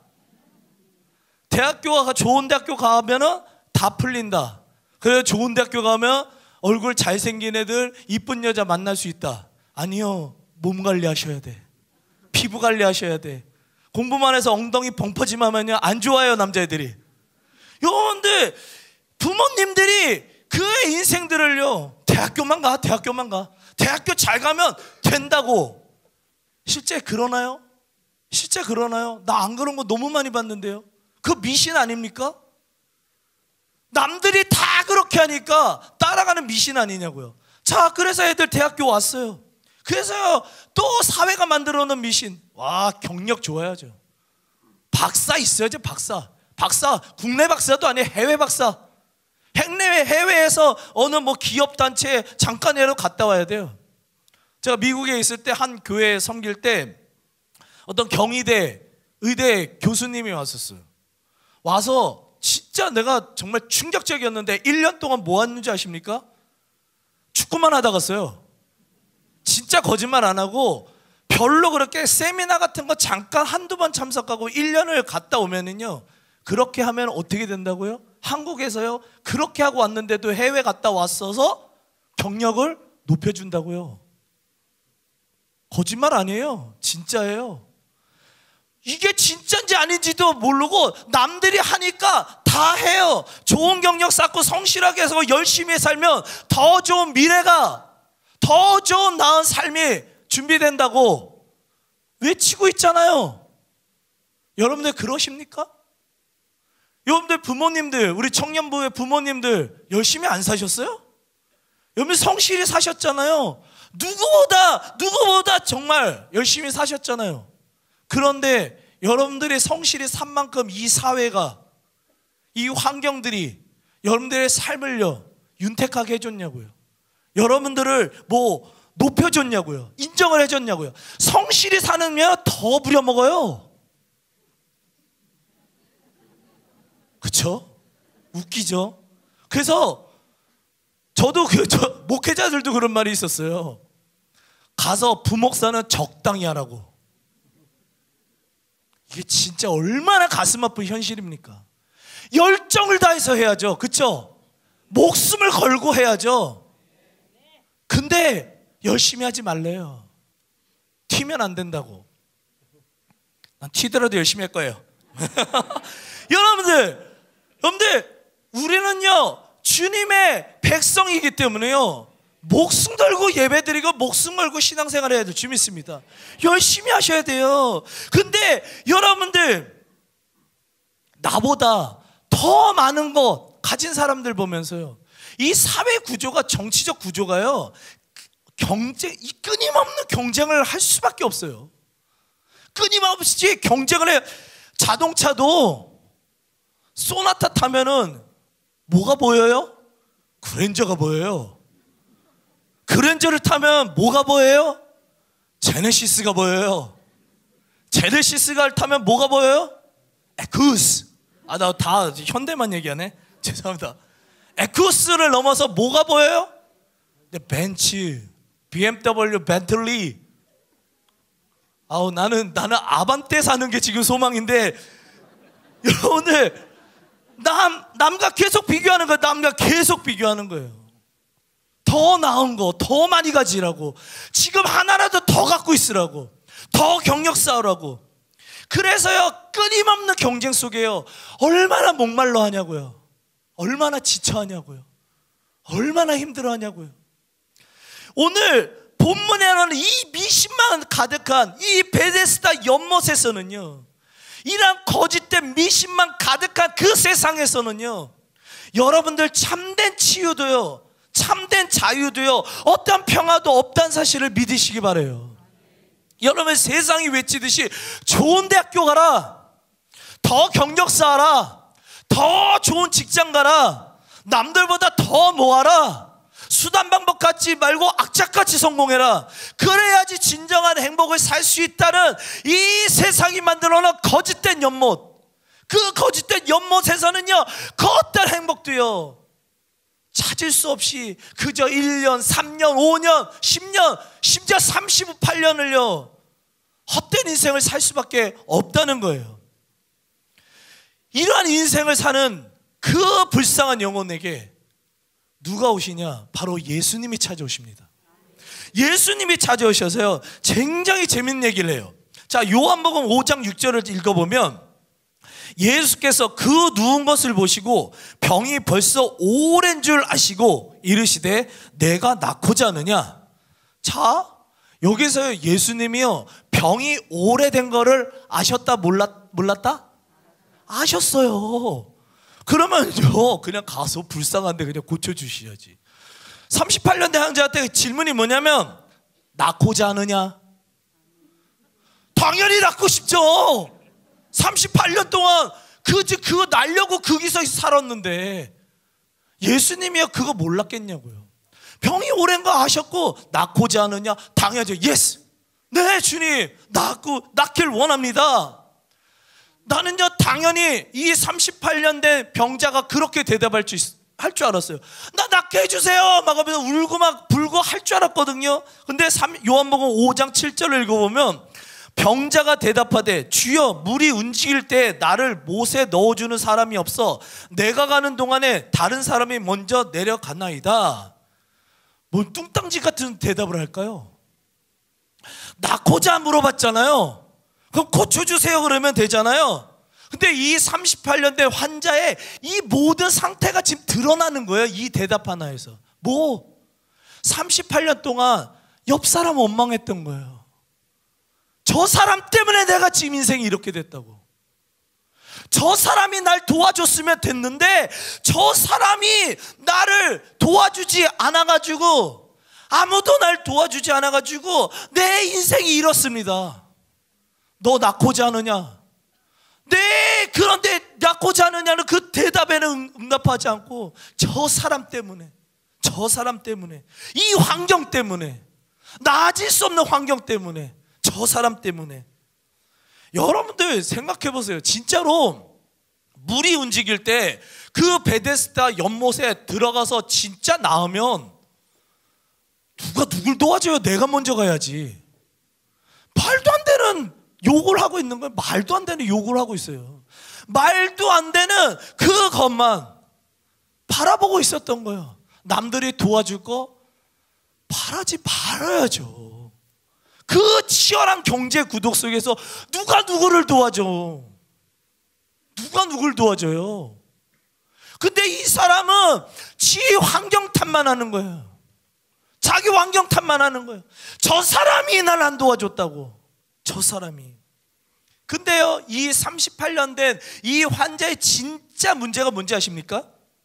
Speaker 3: 대학교가 좋은 대학교 가면은 다 풀린다. 그래서 좋은 대학교 가면 얼굴 잘생긴 애들, 이쁜 여자 만날 수 있다. 아니요, 몸 관리하셔야 돼. 피부 관리하셔야 돼. 공부만 해서 엉덩이 벙퍼짐 하면요 안 좋아요, 남자애들이. 여러분들, 부모님들이 그의 인생들을요 대학교만 가, 대학교만 가, 대학교 잘 가면 된다고. 실제 그러나요? 실제 그러나요? 나 안 그런 거 너무 많이 봤는데요. 그거 미신 아닙니까? 남들이 다 그렇게 하니까 따라가는 미신 아니냐고요. 자, 그래서 애들 대학교 왔어요. 그래서요 또 사회가 만들어놓은 미신. 와, 경력 좋아야죠. 박사 있어야죠. 박사 박사 국내 박사도 아니에요, 해외 박사. 해외, 해외에서 어느 뭐 기업단체에 잠깐이라도 갔다 와야 돼요. 제가 미국에 있을 때 한 교회에 섬길 때 어떤 경희대 의대 교수님이 왔었어요. 와서 진짜 내가 정말 충격적이었는데, 일 년 동안 뭐 했는지 아십니까? 축구만 하다 갔어요. 진짜 거짓말 안 하고 별로 그렇게 세미나 같은 거 잠깐 한두 번 참석하고 일 년을 갔다 오면은요, 그렇게 하면 어떻게 된다고요? 한국에서요 그렇게 하고 왔는데도 해외 갔다 왔어서 경력을 높여준다고요. 거짓말 아니에요, 진짜예요. 이게 진짜인지 아닌지도 모르고 남들이 하니까 다 해요. 좋은 경력 쌓고 성실하게 해서 열심히 살면 더 좋은 미래가, 더 좋은 나은 삶이 준비된다고 외치고 있잖아요. 여러분들 그러십니까? 여러분들 부모님들, 우리 청년부의 부모님들 열심히 안 사셨어요? 여러분 성실히 사셨잖아요. 누구보다 누구보다 정말 열심히 사셨잖아요. 그런데 여러분들의 성실히 산 만큼 이 사회가, 이 환경들이 여러분들의 삶을요 윤택하게 해줬냐고요? 여러분들을 뭐 높여줬냐고요? 인정을 해줬냐고요? 성실히 사느냐 더 부려먹어요. 그쵸? 웃기죠? 그래서 저도 그, 저, 목회자들도 그런 말이 있었어요. 가서 부목사는 적당히 하라고. 이게 진짜 얼마나 가슴 아픈 현실입니까? 열정을 다해서 해야죠. 그쵸? 목숨을 걸고 해야죠. 근데 열심히 하지 말래요. 튀면 안 된다고. 난 튀더라도 열심히 할 거예요. 여러분들, 여러분들 우리는요 주님의 백성이기 때문에요 목숨 걸고 예배드리고 목숨 걸고 신앙생활 해야 될 줄 믿습니다. 열심히 하셔야 돼요. 근데 여러분들 나보다 더 많은 것 가진 사람들 보면서요 이 사회 구조가 정치적 구조가요 경쟁, 이 끊임없는 경쟁을 할 수밖에 없어요. 끊임없이 경쟁을 해요. 자동차도 소나타 타면은 뭐가 보여요? 그랜저가 보여요. 그랜저를 타면 뭐가 보여요? 제네시스가 보여요. 제네시스가 타면 뭐가 보여요? 에쿠스. 아, 나 다 현대만 얘기하네. 죄송합니다. 에쿠스를 넘어서 뭐가 보여요? 네, 벤츠, 비엠더블유, 벤틀리. 아우 나는 나는 아반떼 사는 게 지금 소망인데 여러분들 남 남과 계속 비교하는 거예요. 남과 계속 비교하는 거예요. 더 나은 거, 더 많이 가지라고. 지금 하나라도 더 갖고 있으라고. 더 경력 쌓으라고. 그래서요 끊임없는 경쟁 속에요 얼마나 목말라 하냐고요. 얼마나 지쳐하냐고요. 얼마나 힘들어하냐고요. 오늘 본문에는 이 미신만 가득한 이 베데스다 연못에서는요 이런 거짓된 미신만 가득한 그 세상에서는요 여러분들 참된 치유도요 참된 자유도요 어떤 평화도 없다는 사실을 믿으시기 바라요. 여러분 세상이 외치듯이 좋은 대학교 가라, 더 경력 쌓아라, 더 좋은 직장 가라, 남들보다 더 모아라, 수단 방법 갖지 말고 악착같이 성공해라, 그래야지 진정한 행복을 살 수 있다는 이 세상이 만들어놓은 거짓된 연못, 그 거짓된 연못에서는요 그 어떤 행복도요 찾을 수 없이 그저 일 년, 삼 년, 오 년, 십 년, 심지어 삼십팔 년을요 헛된 인생을 살 수밖에 없다는 거예요. 이러한 인생을 사는 그 불쌍한 영혼에게 누가 오시냐? 바로 예수님이 찾아오십니다. 예수님이 찾아오셔서요 굉장히 재밌는 얘기를 해요. 자, 요한복음 오 장 육 절을 읽어보면 예수께서 그 누운 것을 보시고 병이 벌써 오랜 줄 아시고 이르시되 내가 낫고자 하느냐. 자, 여기서 예수님이요 병이 오래된 거를 아셨다 몰랐, 몰랐다? 아셨어요. 그러면요 그냥 가서 불쌍한데 그냥 고쳐주셔야지. 삼십팔 년 된 환자한테 질문이 뭐냐면 낫고자 하느냐? 당연히 낫고 싶죠. 삼십팔 년 동안 그, 그거 날려고 거기서 살았는데 예수님이요 그거 몰랐겠냐고요. 병이 오랜 거 아셨고 낫고자 하느냐? 당연하죠. 예스. 네 주님 낫고 낫길 원합니다. 나는요 당연히 이 삼십팔 년 된 병자가 그렇게 대답할 줄, 할 줄 알았어요. 나 낫게 해주세요 막 하면서 울고 막 불고 할 줄 알았거든요. 근데 요한복음 오 장 칠 절을 읽어보면 병자가 대답하되 주여 물이 움직일 때 나를 못에 넣어주는 사람이 없어 내가 가는 동안에 다른 사람이 먼저 내려가나이다. 뭔 뚱땅지 같은 대답을 할까요? 낫고자 물어봤잖아요. 그럼 고쳐주세요 그러면 되잖아요. 근데 이 삼십팔 년 된 환자의 이 모든 상태가 지금 드러나는 거예요. 이 대답 하나에서. 뭐 삼십팔 년 동안 옆 사람 원망했던 거예요. 저 사람 때문에 내가 지금 인생이 이렇게 됐다고. 저 사람이 날 도와줬으면 됐는데 저 사람이 나를 도와주지 않아가지고, 아무도 날 도와주지 않아가지고 내 인생이 이렇습니다. 너 낳고자 하느냐? 네, 그런데 낳고자 하느냐는 그 대답에는 응답하지 않고 저 사람 때문에, 저 사람 때문에, 이 환경 때문에, 나아질 수 없는 환경 때문에, 저 사람 때문에. 여러분들 생각해 보세요. 진짜로 물이 움직일 때 그 베데스다 연못에 들어가서 진짜 나으면 누가 누굴 도와줘요? 내가 먼저 가야지. 말도 안 되는 욕을 하고 있는 거예요. 말도 안 되는 욕을 하고 있어요. 말도 안 되는 그것만 바라보고 있었던 거예요. 남들이 도와줄 거 바라지 말아야죠. 그 치열한 경제 구독 속에서 누가 누구를 도와줘? 누가 누굴 도와줘요? 근데 이 사람은 지 환경 탓만 하는 거예요. 자기 환경 탓만 하는 거예요. 저 사람이 날 안 도와줬다고. 저 사람이. 근데요, 이 삼십팔 년 된 이 환자의 진짜 문제가 뭔지 아십니까?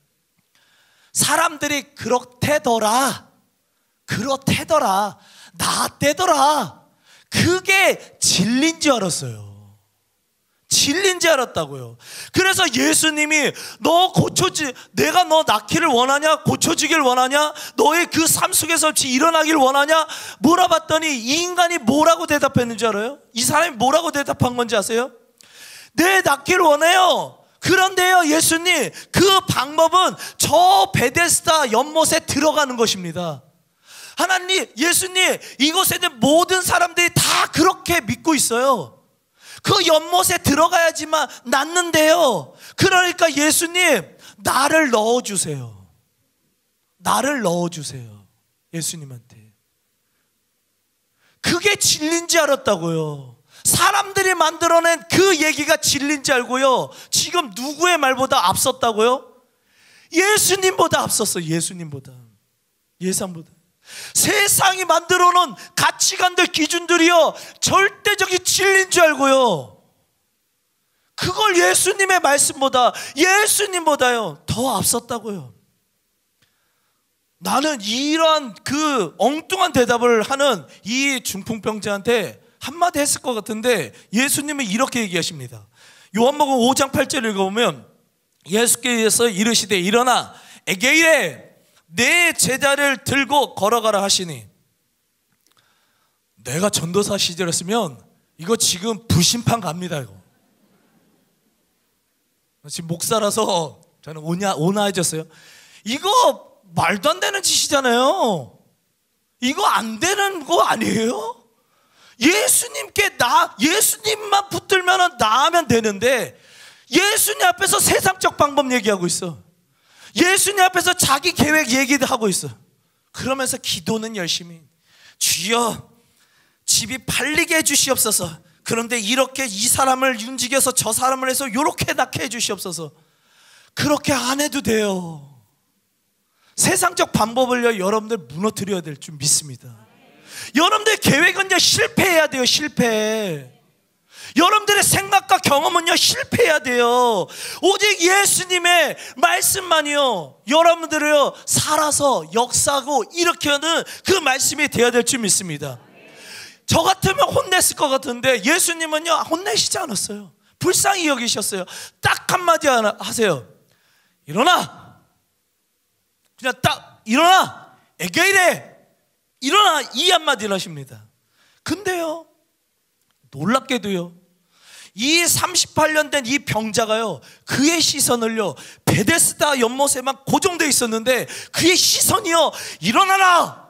Speaker 3: 사람들이 그렇대더라, 그렇대더라, 나대더라, 그게 진리인 줄 알았어요. 진리인 줄 알았다고요. 그래서 예수님이 너 고쳐지, 내가 너 낫기를 원하냐? 고쳐지길 원하냐? 너의 그 삶 속에서 일어나길 원하냐? 물어봤더니 이 인간이 뭐라고 대답했는 줄 알아요? 이 사람이 뭐라고 대답한 건지 아세요? 네, 낫기를 원해요. 그런데요, 예수님, 그 방법은 저 베데스다 연못에 들어가는 것입니다. 하나님, 예수님, 이곳에 있는 모든 사람들이 다 그렇게 믿고 있어요. 그 연못에 들어가야지만 낫는데요. 그러니까 예수님, 나를 넣어주세요. 나를 넣어주세요. 예수님한테. 그게 진리인지 알았다고요. 사람들이 만들어낸 그 얘기가 진리인지 알고요. 지금 누구의 말보다 앞섰다고요? 예수님보다 앞섰어. 예수님보다. 예상보다. 세상이 만들어놓은 가치관들, 기준들이요, 절대적인 진리인 줄 알고요. 그걸 예수님의 말씀보다, 예수님보다요 더 앞섰다고요. 나는 이러한 그 엉뚱한 대답을 하는 이 중풍병자한테 한마디 했을 것 같은데, 예수님은 이렇게 얘기하십니다. 요한복음 오 장 팔 절 읽어보면, 예수께서 이르시되 일어나 에게이레 내 제자를 들고 걸어가라 하시니. 내가 전도사 시절이었으면 이거 지금 불심판 갑니다. 이거 지금 목사라서 저는 오냐, 온화해졌어요. 이거 말도 안 되는 짓이잖아요. 이거 안 되는 거 아니에요? 예수님께 나, 예수님만 붙들면 나으면 되는데 예수님 앞에서 세상적 방법 얘기하고 있어. 예수님 앞에서 자기 계획 얘기도 하고 있어. 그러면서 기도는 열심히, 주여 집이 팔리게 해주시옵소서. 그런데 이렇게 이 사람을 움직여서 저 사람을 해서 이렇게 낳게 해주시옵소서. 그렇게 안 해도 돼요. 세상적 방법을요, 여러분들 무너뜨려야 될 줄 믿습니다. 여러분들의 계획은요, 실패해야 돼요. 실패. 여러분들의 생각과 경험은요, 실패해야 돼요. 오직 예수님의 말씀만이요, 여러분들을요 살아서 역사하고 일으켜는 그 말씀이 되어야 될 줄 믿습니다. 저 같으면 혼냈을 것 같은데 예수님은요 혼내시지 않았어요. 불쌍히 여기셨어요. 딱 한마디 하나 하세요. 일어나. 그냥 딱 일어나. 에게이레 일어나, 이 한마디를 하십니다. 근데요, 놀랍게도요, 이 삼십팔 년 된 이 병자가요, 그의 시선을요 베데스다 연못에만 고정되어 있었는데 그의 시선이요, 일어나라,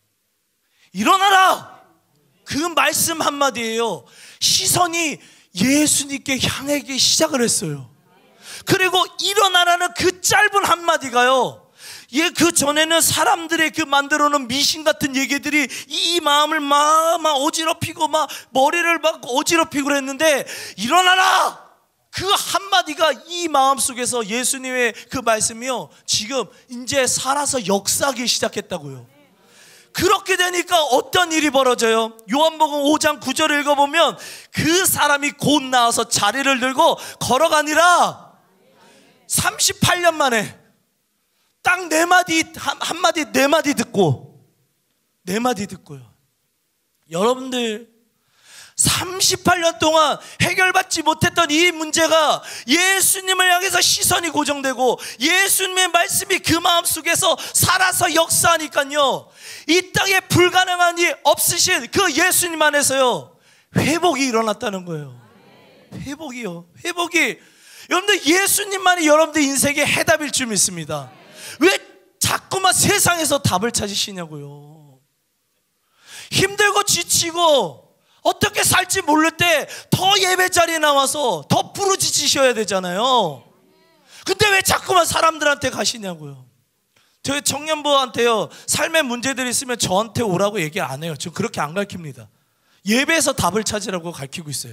Speaker 3: 일어나라, 그 말씀 한마디예요. 시선이 예수님께 향하기 시작을 했어요. 그리고 일어나라는 그 짧은 한마디가요, 예, 그 전에는 사람들의 그 만들어놓은 미신 같은 얘기들이 이 마음을 막, 막 어지럽히고 막 머리를 막 어지럽히고 그랬는데, 일어나라! 그 한마디가 이 마음 속에서 예수님의 그 말씀이요, 지금 이제 살아서 역사하기 시작했다고요. 그렇게 되니까 어떤 일이 벌어져요? 요한복음 오 장 구 절을 읽어보면 그 사람이 곧 나와서 자리를 들고 걸어가니라. 삼십팔 년 만에 딱 네 마디, 한, 한 마디, 네 마디 듣고, 네 마디 듣고요. 여러분들, 삼십팔 년 동안 해결받지 못했던 이 문제가 예수님을 향해서 시선이 고정되고 예수님의 말씀이 그 마음속에서 살아서 역사하니까요, 이 땅에 불가능한 일 없으신 그 예수님 안에서요 회복이 일어났다는 거예요. 회복이요. 회복이. 여러분들, 예수님만이 여러분들 인생의 해답일 줄 믿습니다. 왜 자꾸만 세상에서 답을 찾으시냐고요. 힘들고 지치고 어떻게 살지 모를 때 더 예배 자리에 나와서 더 부르짖으셔야 되잖아요. 근데 왜 자꾸만 사람들한테 가시냐고요. 저희 청년부한테요, 삶의 문제들이 있으면 저한테 오라고 얘기 안 해요. 저 그렇게 안 가르칩니다. 예배에서 답을 찾으라고 가르치고 있어요.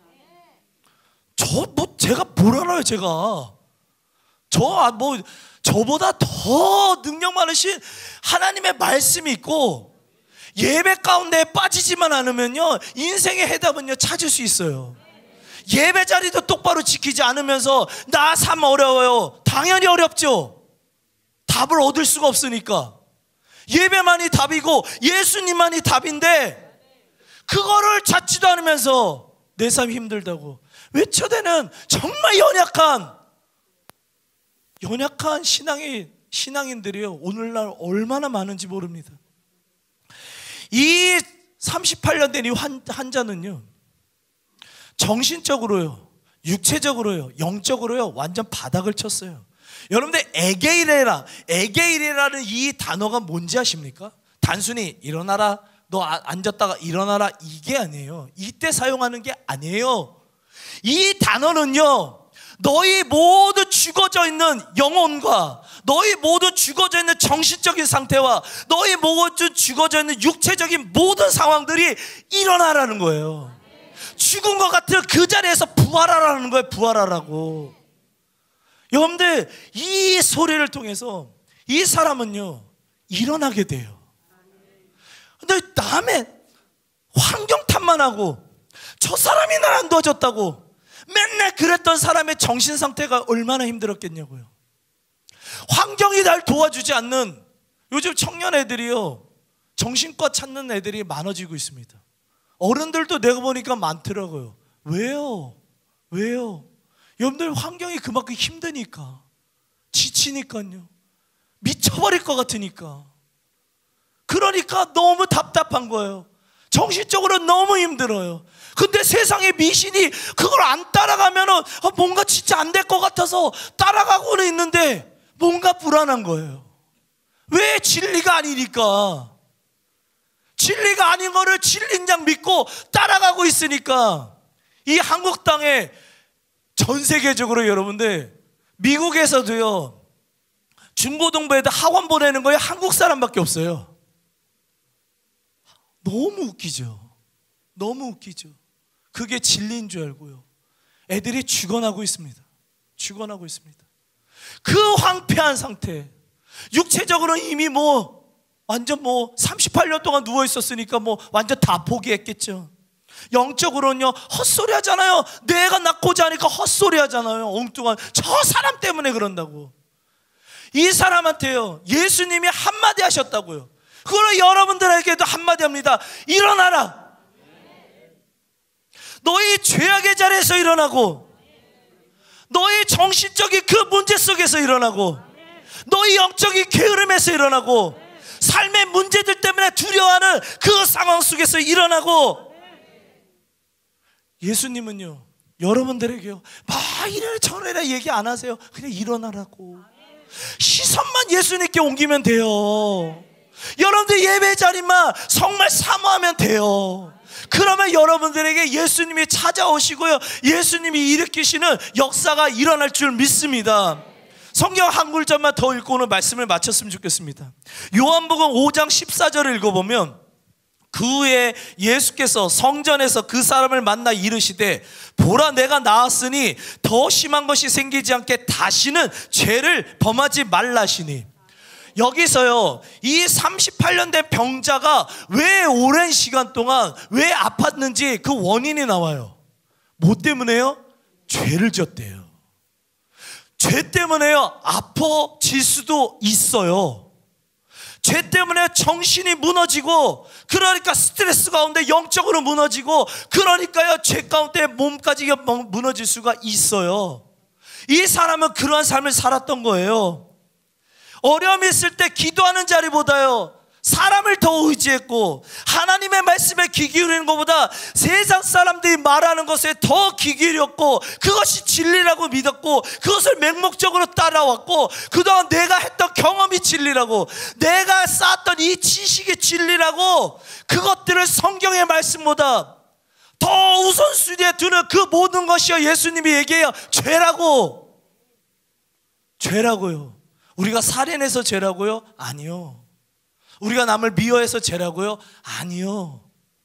Speaker 3: 저 뭐 제가 뭘 알아요. 제가 저 뭐 저보다 더 능력 많으신 하나님의 말씀이 있고, 예배 가운데 빠지지만 않으면요 인생의 해답은요 찾을 수 있어요. 예배 자리도 똑바로 지키지 않으면서 나 삶 어려워요. 당연히 어렵죠. 답을 얻을 수가 없으니까. 예배만이 답이고 예수님만이 답인데 그거를 찾지도 않으면서 내 삶 힘들다고 외쳐대는 정말 연약한 연약한 신앙의 신앙인들이요 오늘날 얼마나 많은지 모릅니다. 이 삼십팔 년 된 이 환자는요 정신적으로요, 육체적으로요, 영적으로요 완전 바닥을 쳤어요. 여러분들, 에게이레라, 에게이레라는 이 단어가 뭔지 아십니까? 단순히 일어나라, 너 앉았다가 일어나라, 이게 아니에요. 이때 사용하는 게 아니에요. 이 단어는요 너희 모두 죽어져 있는 영혼과 너희 모두 죽어져 있는 정신적인 상태와 너희 모두 죽어져 있는 육체적인 모든 상황들이 일어나라는 거예요. 죽은 것 같은 그 자리에서 부활하라는 거예요. 부활하라고. 여러분들, 이 소리를 통해서 이 사람은요 일어나게 돼요. 근데 남의 환경 탓만 하고 저 사람이 날 안 도와줬다고 맨날 그랬던 사람의 정신 상태가 얼마나 힘들었겠냐고요. 환경이 날 도와주지 않는 요즘 청년 애들이요 정신과 찾는 애들이 많아지고 있습니다. 어른들도 내가 보니까 많더라고요. 왜요? 왜요? 여러분들, 환경이 그만큼 힘드니까, 지치니까요, 미쳐버릴 것 같으니까, 그러니까 너무 답답한 거예요. 정신적으로 너무 힘들어요. 근데 세상의 미신이 그걸 안 따라가면은 뭔가 진짜 안 될 것 같아서 따라가고는 있는데 뭔가 불안한 거예요. 왜? 진리가 아니니까. 진리가 아닌 거를 진리인 양 믿고 따라가고 있으니까. 이 한국 땅에 전 세계적으로 여러분들, 미국에서도요 중고등부에다 학원 보내는 거에 한국 사람밖에 없어요. 너무 웃기죠. 너무 웃기죠. 그게 진리인 줄 알고요 애들이 죽어나고 있습니다. 죽어나고 있습니다. 그 황폐한 상태, 육체적으로 이미 뭐 완전 뭐 삼십팔 년 동안 누워 있었으니까 뭐 완전 다 포기했겠죠. 영적으로는요 헛소리 하잖아요. 내가 낳고자 하니까 헛소리 하잖아요. 엉뚱한 저 사람 때문에 그런다고. 이 사람한테요 예수님이 한마디 하셨다고요. 그걸 여러분들에게도 한마디 합니다. 일어나라. 너희 죄악의 자리에서 일어나고, 너희 정신적인 그 문제 속에서 일어나고, 너희 영적인 게으름에서 일어나고, 삶의 문제들 때문에 두려워하는 그 상황 속에서 일어나고. 예수님은요 여러분들에게요 막 이래 저래라 얘기 안 하세요. 그냥 일어나라고. 시선만 예수님께 옮기면 돼요. 여러분들 예배 자리만 정말 사모하면 돼요. 그러면 여러분들에게 예수님이 찾아오시고요 예수님이 일으키시는 역사가 일어날 줄 믿습니다. 성경 한 글자만 더 읽고 오늘 말씀을 마쳤으면 좋겠습니다. 요한복음 오 장 십사 절을 읽어보면, 그 후에 예수께서 성전에서 그 사람을 만나 이르시되, 보라, 내가 나았으니 더 심한 것이 생기지 않게 다시는 죄를 범하지 말라시니. 여기서요 이 삼십팔 년 된 병자가 왜 오랜 시간 동안 왜 아팠는지 그 원인이 나와요. 뭐 때문에요? 죄를 졌대요. 죄 때문에요 아파질 수도 있어요. 죄 때문에 정신이 무너지고, 그러니까 스트레스 가운데 영적으로 무너지고, 그러니까요 죄 가운데 몸까지 무너질 수가 있어요. 이 사람은 그러한 삶을 살았던 거예요. 어려움이 있을 때 기도하는 자리보다요 사람을 더 의지했고, 하나님의 말씀에 귀 기울이는 것보다 세상 사람들이 말하는 것에 더 귀 기울였고, 그것이 진리라고 믿었고, 그것을 맹목적으로 따라왔고, 그동안 내가 했던 경험이 진리라고, 내가 쌓았던 이 지식이 진리라고, 그것들을 성경의 말씀보다 더 우선순위에 두는 그 모든 것이요 예수님이 얘기해요. 죄라고. 죄라고요. 우리가 살인해서 죄라고요? 아니요. 우리가 남을 미워해서 죄라고요? 아니요.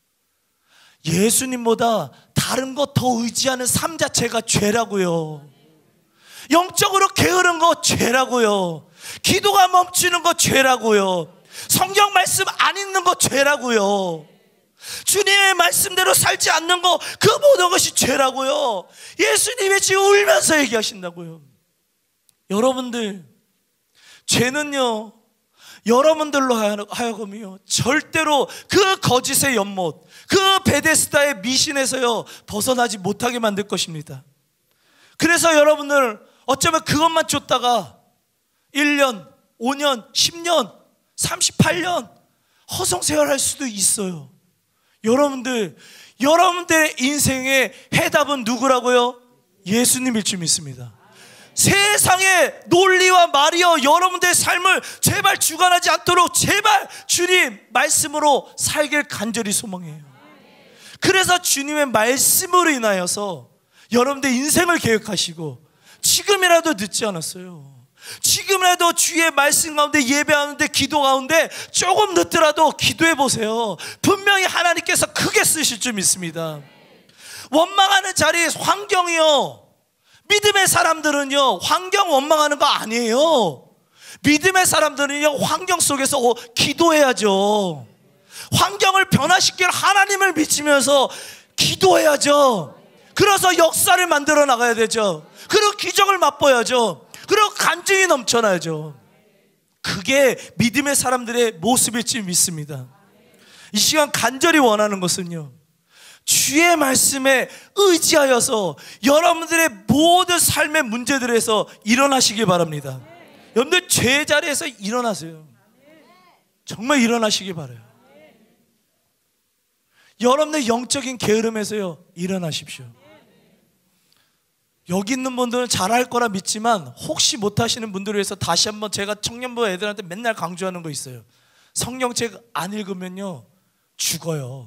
Speaker 3: 예수님보다 다른 것 더 의지하는 삶 자체가 죄라고요. 영적으로 게으른 거 죄라고요. 기도가 멈추는 거 죄라고요. 성경 말씀 안 읽는 거 죄라고요. 주님의 말씀대로 살지 않는 거, 그 모든 것이 죄라고요. 예수님이 지금 울면서 얘기하신다고요. 여러분들, 죄는요 여러분들로 하여금요 절대로 그 거짓의 연못, 그 베데스다의 미신에서요 벗어나지 못하게 만들 것입니다. 그래서 여러분들 어쩌면 그것만 쫓다가 일 년, 오 년, 십 년, 삼십팔 년 허송세월할 수도 있어요. 여러분들, 여러분들의 인생의 해답은 누구라고요? 예수님일 줄 믿습니다. 세상의 논리와 말이여 여러분들의 삶을 제발 주관하지 않도록 제발 주님 말씀으로 살길 간절히 소망해요. 그래서 주님의 말씀으로 인하여서 여러분들 인생을 계획하시고, 지금이라도 늦지 않았어요. 지금이라도 주의 말씀 가운데 예배하는데, 기도 가운데 조금 늦더라도 기도해 보세요. 분명히 하나님께서 크게 쓰실 줄 믿습니다. 원망하는 자리, 환경이요, 믿음의 사람들은요 환경 원망하는 거 아니에요. 믿음의 사람들은요 환경 속에서 어, 기도해야죠. 환경을 변화시킬 하나님을 믿으면서 기도해야죠. 그래서 역사를 만들어 나가야 되죠. 그리고 기적을 맛보야죠. 그리고 간증이 넘쳐나야죠. 그게 믿음의 사람들의 모습일지 믿습니다. 이 시간 간절히 원하는 것은요, 주의 말씀에 의지하여서 여러분들의 모든 삶의 문제들에서 일어나시기 바랍니다. 여러분들 죄 자리에서 일어나세요. 정말 일어나시기 바라요. 여러분들 영적인 게으름에서요 일어나십시오. 여기 있는 분들은 잘할 거라 믿지만 혹시 못하시는 분들을 위해서 다시 한번 제가 청년부 애들한테 맨날 강조하는 거 있어요. 성경책 안 읽으면요 죽어요.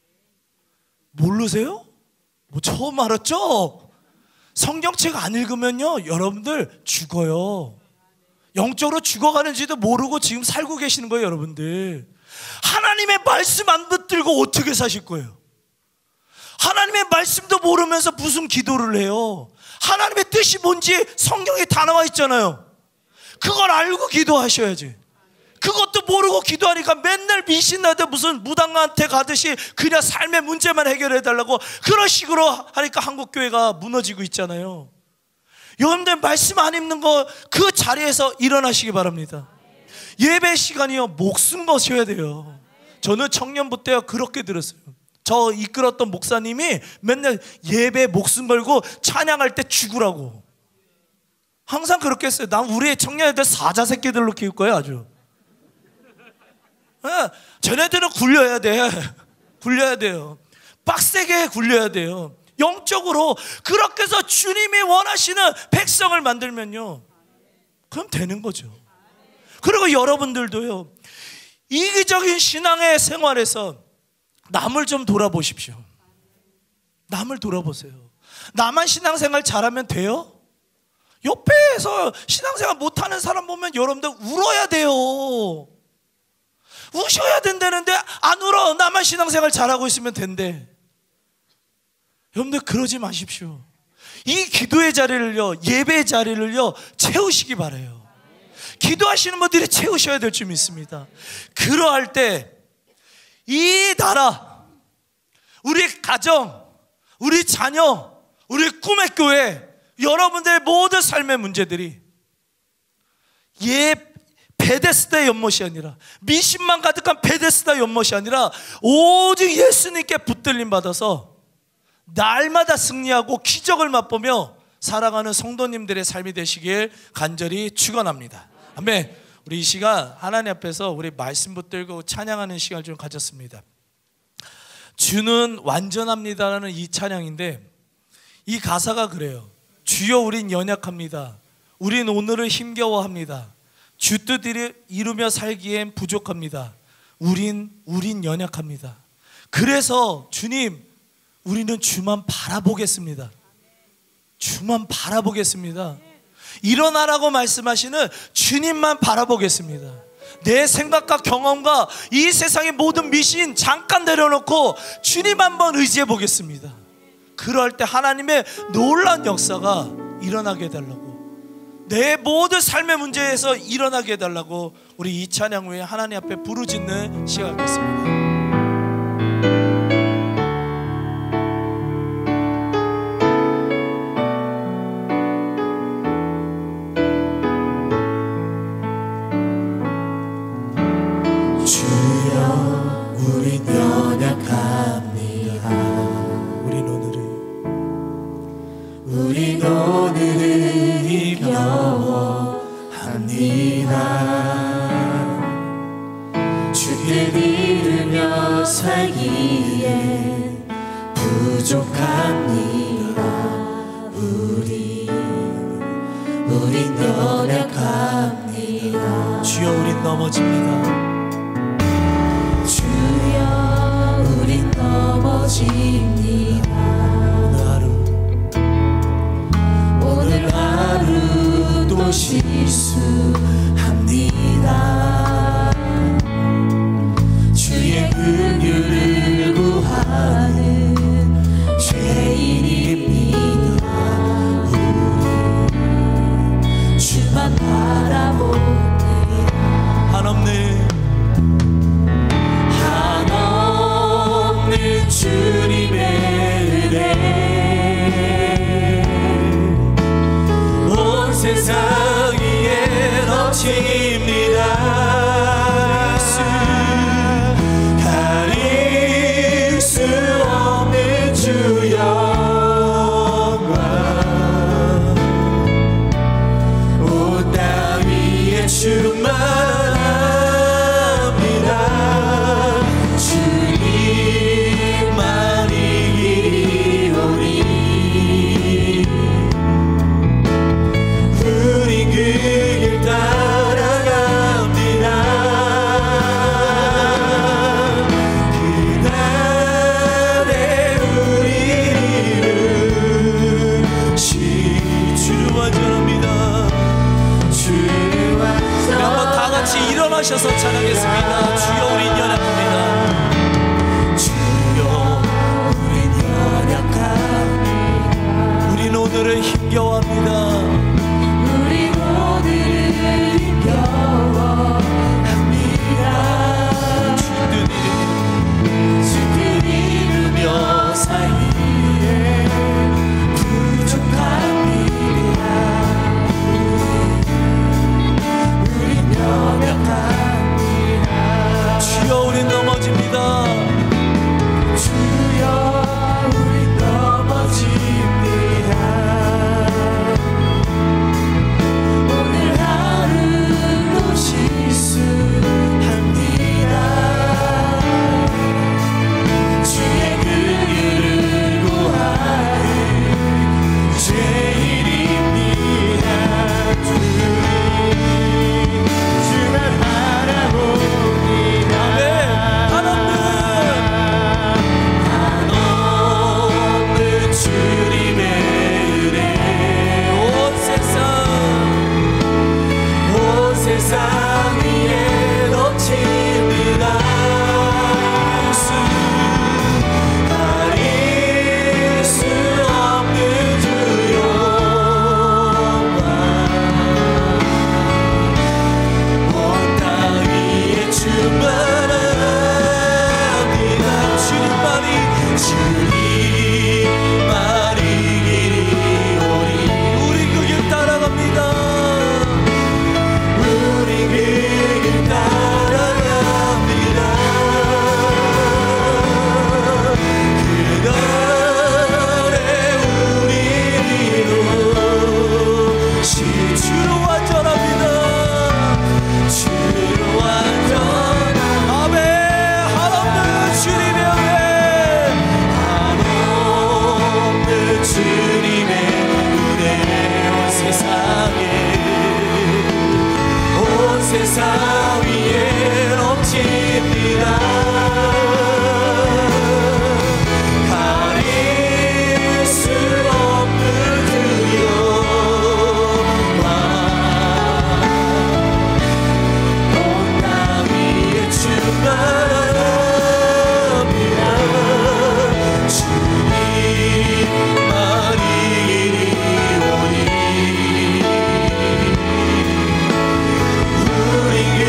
Speaker 3: 모르세요? 뭐 처음 알았죠? 성경책 안 읽으면요 여러분들 죽어요. 영적으로 죽어가는지도 모르고 지금 살고 계시는 거예요. 여러분들 하나님의 말씀 안 붙들고 어떻게 사실 거예요? 하나님의 말씀도 모르면서 무슨 기도를 해요? 하나님의 뜻이 뭔지 성경에 다 나와 있잖아요. 그걸 알고 기도하셔야지. 그것도 모르고 기도하니까 맨날 미신나대 무슨 무당한테 가듯이 그냥 삶의 문제만 해결해달라고 그런 식으로 하니까 한국교회가 무너지고 있잖아요. 여러분들 말씀 안 읽는 거 그 자리에서 일어나시기 바랍니다. 예배 시간이요 목숨 거셔야 돼요. 저는 청년부 때요 그렇게 들었어요. 저 이끌었던 목사님이 맨날 예배 목숨 걸고 찬양할 때 죽으라고 항상 그렇게 했어요. 난 우리 청년애들 사자 새끼들로 키울 거예요. 아주 네, 쟤네들은 굴려야 돼. 굴려야 돼요. 빡세게 굴려야 돼요. 영적으로 그렇게 해서 주님이 원하시는 백성을 만들면요 그럼 되는 거죠. 그리고 여러분들도요 이기적인 신앙의 생활에서 남을 좀 돌아보십시오. 남을 돌아보세요. 나만 신앙생활 잘하면 돼요? 옆에서 신앙생활 못하는 사람 보면 여러분들 울어야 돼요. 우셔야 된다는데 안 울어. 나만 신앙생활 잘하고 있으면 된대. 여러분들 그러지 마십시오. 이 기도의 자리를요 예배의 자리를요 채우시기 바라요. 기도하시는 분들이 채우셔야 될 줄 믿습니다. 그러할 때 이 나라, 우리 가정, 우리 자녀, 우리 꿈의 교회, 여러분들의 모든 삶의 문제들이 예 베데스다 연못이 아니라, 미신만 가득한 베데스다 연못이 아니라 오직 예수님께 붙들림 받아서 날마다 승리하고 기적을 맛보며 살아가는 성도님들의 삶이 되시길 간절히 축원합니다. 아멘. 우리 이 시간 하나님 앞에서 우리 말씀 붙들고 찬양하는 시간을 좀 가졌습니다. 주는 완전합니다라는 이 찬양인데, 이 가사가 그래요. 주여 우린 연약합니다. 우린 오늘을 힘겨워합니다. 주 뜻 이루며 살기엔 부족합니다. 우린 우린 연약합니다. 그래서 주님, 우리는 주만 바라보겠습니다. 주만 바라보겠습니다. 일어나라고 말씀하시는 주님만 바라보겠습니다. 내 생각과 경험과 이 세상의 모든 미신 잠깐 내려놓고 주님 한번 의지해 보겠습니다. 그럴 때 하나님의 놀라운 역사가 일어나게 해달라고, 내 모든 삶의 문제에서 일어나게 해달라고 우리 이 찬양 후에 하나님 앞에 부르짖는 시간 갖겠습니다.
Speaker 4: 주여 우린 연약합니다.
Speaker 3: 우린 오늘을
Speaker 4: 우린 오늘을 힘겨워합니다. 주께 믿으며 살기에 부족합니다. 우리 우린 연약합니다.
Speaker 3: 주여 우린 넘어집니다.
Speaker 4: 주여 우린 넘어집니다. 오늘 하루 또 실수합니다. 주의 긍휼을 구하는 죄인입니다. 우리 주만 바라봅니다.
Speaker 3: 한없는
Speaker 4: 한없는 주님의 은혜 온 세상 위에 넘칩니다. 가릴 수 없는 주 영광 온 땅 위에 충만합니다. 주님만 이기오니 우린 그 길 따라갑니다. 그날에 우리는 주를 완전합니다. 주를 완전.
Speaker 3: 한번 다 같이 일어나셔서 찬양했습니다. 주여 우린 연약합니다.
Speaker 4: 주여 우린 연약합니다.
Speaker 3: 우린 오늘을 힘겨워합니다.
Speaker 4: 우린 오늘을 힘겨워합니다. 주 뜻 이루며 살기에 부족합니다. 우린 연약합니다.
Speaker 3: 주여 우린 넘어집니다.
Speaker 4: 주여 우린 넘어집니다. 오늘 하루도 실수합니다. 주의 긍휼을 구하는 죄인입니다. 주만 바라봅니다.
Speaker 3: 아멘. 한없는
Speaker 4: 한없는 주님의 은혜
Speaker 3: 온 세상
Speaker 4: 온 세상 위에 넘칩니다. 가릴 수 없는 주 영광 온 땅 위에 충만합니다. 주님만이 주님만이 길이오니
Speaker 3: 우린 그 길 따라갑니다.
Speaker 4: 우리 그 세상 위에 넘칩니다. 가릴 수 없는 그 영광 온 땅 위에 충만합니다. 주님만이 이리오니 우리 길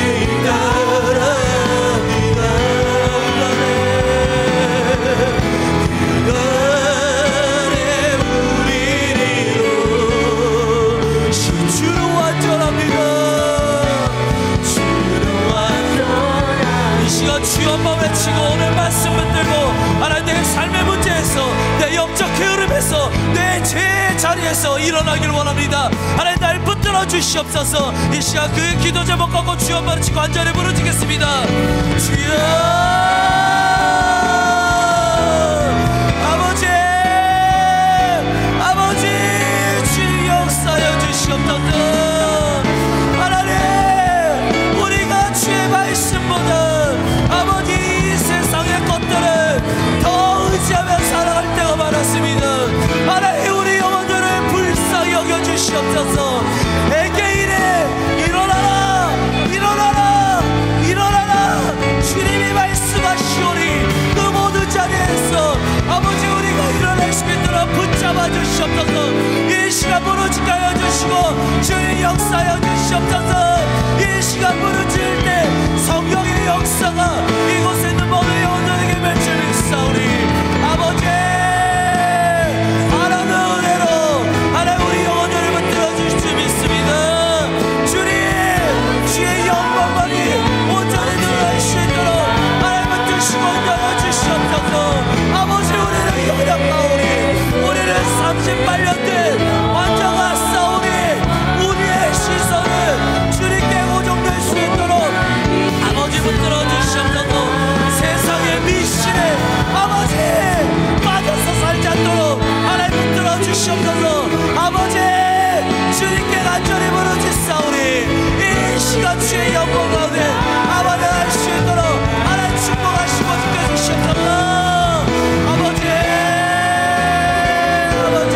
Speaker 4: 따라갑니다. 그날에 우리로 주로 완전합니다. 주로 완전합니다. 이 시간 주여 한번 외치고 오늘 말씀 붙들고 하나님 내 삶의 문제에서 내 영적 게으름에서 내 죄의 자리에서 일어나길 원합니다. 하나님 날 붙들어 주시옵소서. 이 시간 그 기도 제목 갖고 주여 한번 외치고 간절히 부르짖겠습니다. 주여 아버지 아버지 주 역사여 주시옵소서. 하나님 우리가 주의 말씀보다 아버지 이 세상의 것들을 더 의지하며 살아갈 때가 많았습니다. 하나님 우리 영혼들을 불쌍히 여겨주시옵소서. 애개인에 일어나라 일어나라 일어나라. 주님이 말씀하시오니 그 모든 자리에서 아버지 우리가 일어날 수 있도록 붙잡아 주시옵소서. 이 시간 부르짖게 하여 주시고 주님 역사하여 주시옵소서. 이 시간 부르짖을 때 성령의 역사가 이곳에 있는 모든 영혼들에게 맺혀있사오니 아버지 하나님의 은혜로 하나님 우리 영혼들을 붙들어 주실 줄 믿습니다. 주님 주의 영광만이 온전히 드러날 수 있도록 하나님 붙드시고 인도하여 주시옵소서. 아버지 우리는 연약하오니 우리는 삼십팔 년 된 환자가 싸우니 우리의 시선을 주님께 고정될 수 있도록 아버지 붙들어 주시옵소서. 세상의 미신에 아버지 빠져서 살지 않도록 하나님 붙들어 주시옵소서. 아버지 주님께 간절히 부르짖사오니 이 시간 주의 영광 가운데 아버지 할 수 있도록 하나님 축복하시고 지켜주시옵소서. 아버지 아버지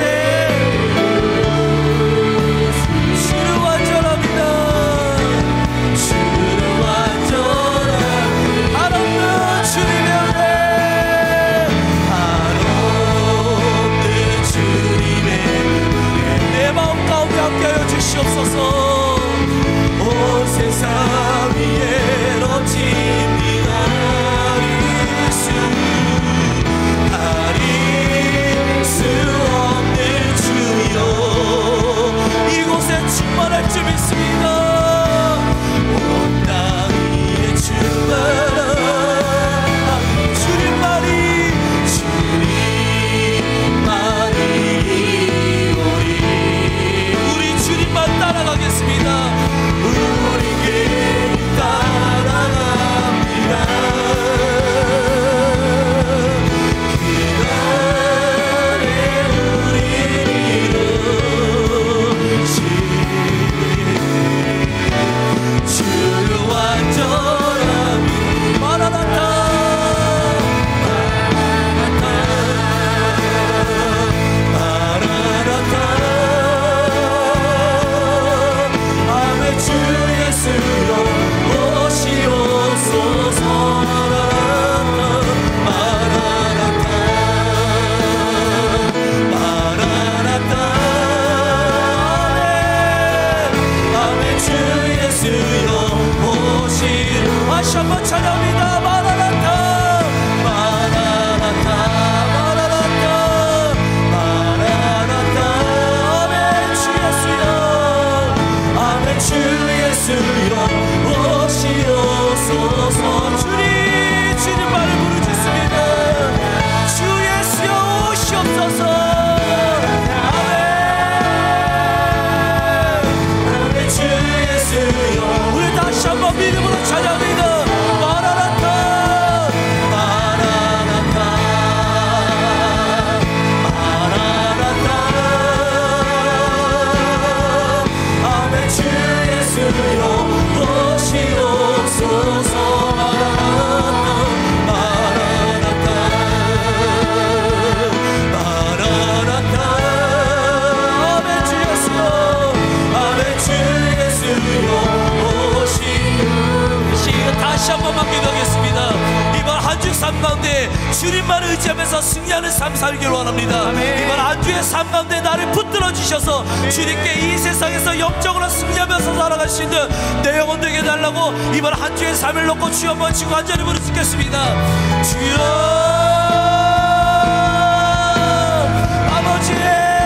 Speaker 4: 주를 완전합니다. 주를 완전합니다. 한없는 주님의 은혜 한없는 주님의 은혜 내 마음 가운데 함께하여 주시옵소서. 온 세상 위에 넘칩니다. 예수 가릴 수 없는 주여 이곳에 충만할 줄 믿습니다. 온 땅 위에 충만한 주님만이 주님만이 오리. 우리 주님만 따라가겠습니다. 우리 길 따라갑니다. 그날에 우리로 주를 완전합니다. 마라나타 마라나타 아멘. 주 예수여 오시옵소서. 마라나타 마라나타 아멘 아멘. 주 예수여 오시옵소서. 다시 한번 찬양합니다. 마라나타 마라나타 마라나타 마라나타 아멘. 주 예수여 아멘. 주 예수여 오시옵소서. 주님 주님 말을 부르짖습니다. 주 예수여 오시옵소서. 아멘 아멘. 주 예수여 우리 다시 한번 믿음으로 찬양합니다. 마라나타 마라나타 마라나타 아멘. 주 예수여
Speaker 3: 삶 가운데 주님만을 의지하면서 승리하는 삶 살기를 원합니다. 이번 한 주의 삶 가운데 나를 붙들어 주셔서 주님께 이 세상에서 영적으로 승리하면서 살아갈 수 있는 내 영혼 되게 해달라고 이번 한 주의 삶을 놓고 주여 한번 치고 간절히 부르짖겠습니다. 주여 아버지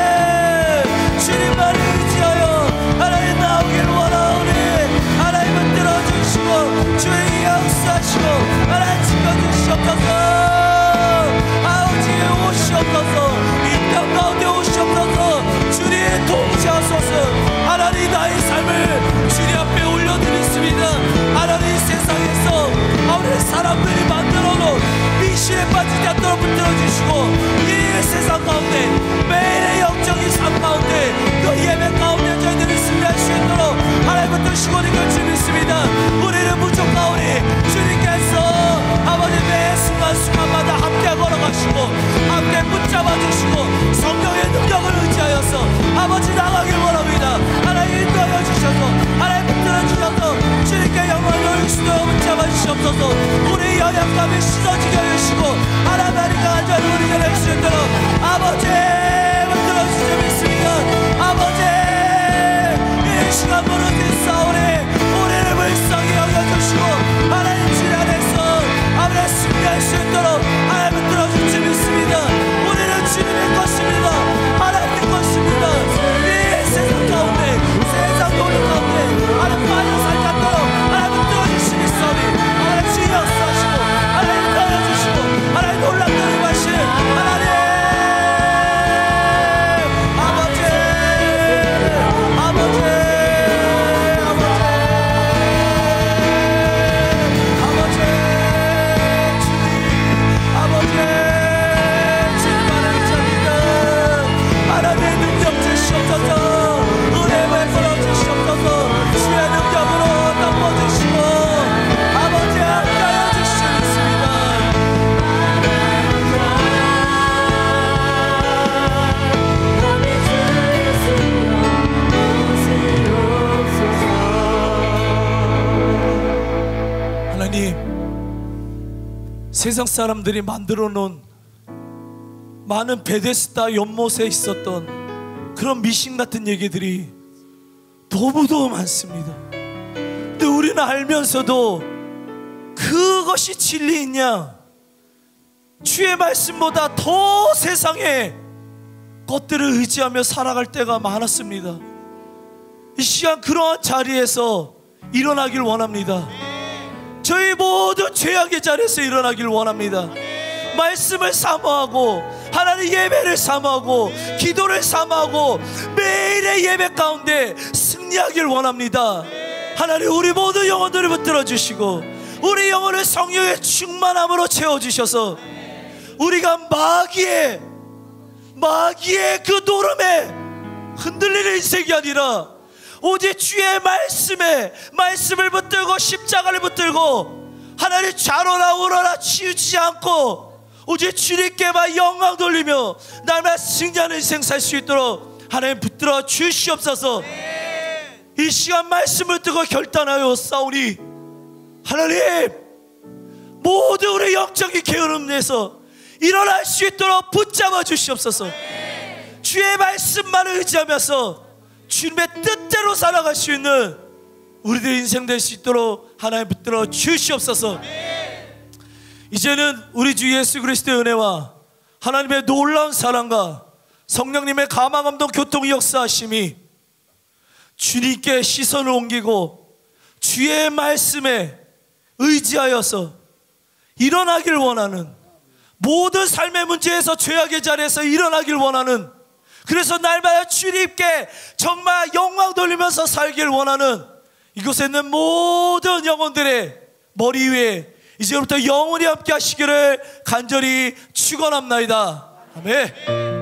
Speaker 3: 주님만을 의지하여 하나님 나오길 원하오니 하나님은 들어주시고 주의 역사하시고 하나님 지켜주시옵소서. 아버지 오시옵소서. 이 땅 가운데 오시옵소서. 주님 통치하소서. 하나님 나의 삶을 주님 앞에 올려드렸습니다. 하나님 세상에서 아우리 사람들이 만들어놓은 미신에 빠지지 않도록 붙들어주시고 이 세상 가운데 매일의 영적인 삶 가운데 그 예배 가운데 저희들이 승리할 수 있도록 하나님 붙드시고 이걸 믿습니다. 우리는 부족하오니 주님께서 아버지 매 순간순간마다 함께 걸어가시고 함께 붙잡아주시고 성령의 능력을 의지하여서 아버지 나가길 원합니다. 하나님 인도하여 주셔서 하나님 붙들어주셔서 주님께 영광을 돌리시도록 붙잡아주시옵소서. 우리 연약감이 씻어지게 하시고 하나님 간절히 우리 전할 수 있도록 아버지 붙들어주시며 믿습니다. 아버지 이 시간 무너진 싸우리 우리를 불쌍히 여겨주시고 하나님 주님 안에서 아버지 승리할 수 있도록 하나님 붙들어주시며 믿습니다. 우리는 주님의 것입니다. 하나님의 것입니다. 이 세상 가운데 세상 노력 가운데 하나님 빠져 살지 않도록 하나님 붙들어주시며 믿사오니 하나님 주의 역사하시고 하나님 따라주시고 하나님 놀랍도록 하시는 하나님 아버지 아버지 아버지 아버지 주님 아버지 주님만을 의지합니다. 하나님의 능력 주시옵소서. 은혜 베풀어 주시옵소서. 주의 능력으로 덮어주시고 아버지 함께하여 주시옵습니다. 하나님 세상 사람들이 만들어 놓은 많은 베데스다 연못에 있었던 그런 미신 같은 얘기들이 너무도 많습니다. 근데 우리는 알면서도 그것이 진리이냐 주의 말씀보다 더 세상의 것들을 의지하며 살아갈 때가 많았습니다. 이 시간 그러한 자리에서 일어나길 원합니다. 저희 모두 죄악의 자리에서 일어나길 원합니다. 말씀을 사모하고 하나님 예배를 사모하고 기도를 사모하고 매일의 예배 가운데 승리하길 원합니다. 하나님 우리 모두 영혼들을 붙들어 주시고 우리 영혼을 성령의 충만함으로 채워주셔서 우리가 마귀의 마귀의 그 노름에 흔들리는 인생이 아니라 오직 주의 말씀에 말씀을 붙들고 십자가를 붙들고 하나님 좌로나 우로나 치우치지 않고 오직 주님께만 영광 돌리며 날마다 승리하는 인생 살 수 있도록 하나님 붙들어 주시옵소서. 이 시간 말씀을 듣고 결단하여 싸우니 하나님 모두 우리 영적인 게으름 내서 일어날 수 있도록 붙잡아 주시옵소서. 주의 말씀만을 의지하면서 주님의 뜻대로 살아갈 수 있는 우리들 인생 될 수 있도록 하나님 붙들어 주시옵소서. 이제는 우리 주 예수 그리스도의 은혜와 하나님의 놀라운 사랑과 성령님의 감화감동 교통 역사하심이 주님께 시선을 옮기고 주의 말씀에 의지하여서 일어나길 원하는 모든 삶의 문제에서 죄악의 자리에서 일어나길 원하는 그래서 날마다 주님께 정말 영광 돌리면서 살길 원하는 이곳에 있는 모든 영혼들의 머리 위에 이제부터 영원히 함께 하시기를 간절히 축원합나이다. 아멘.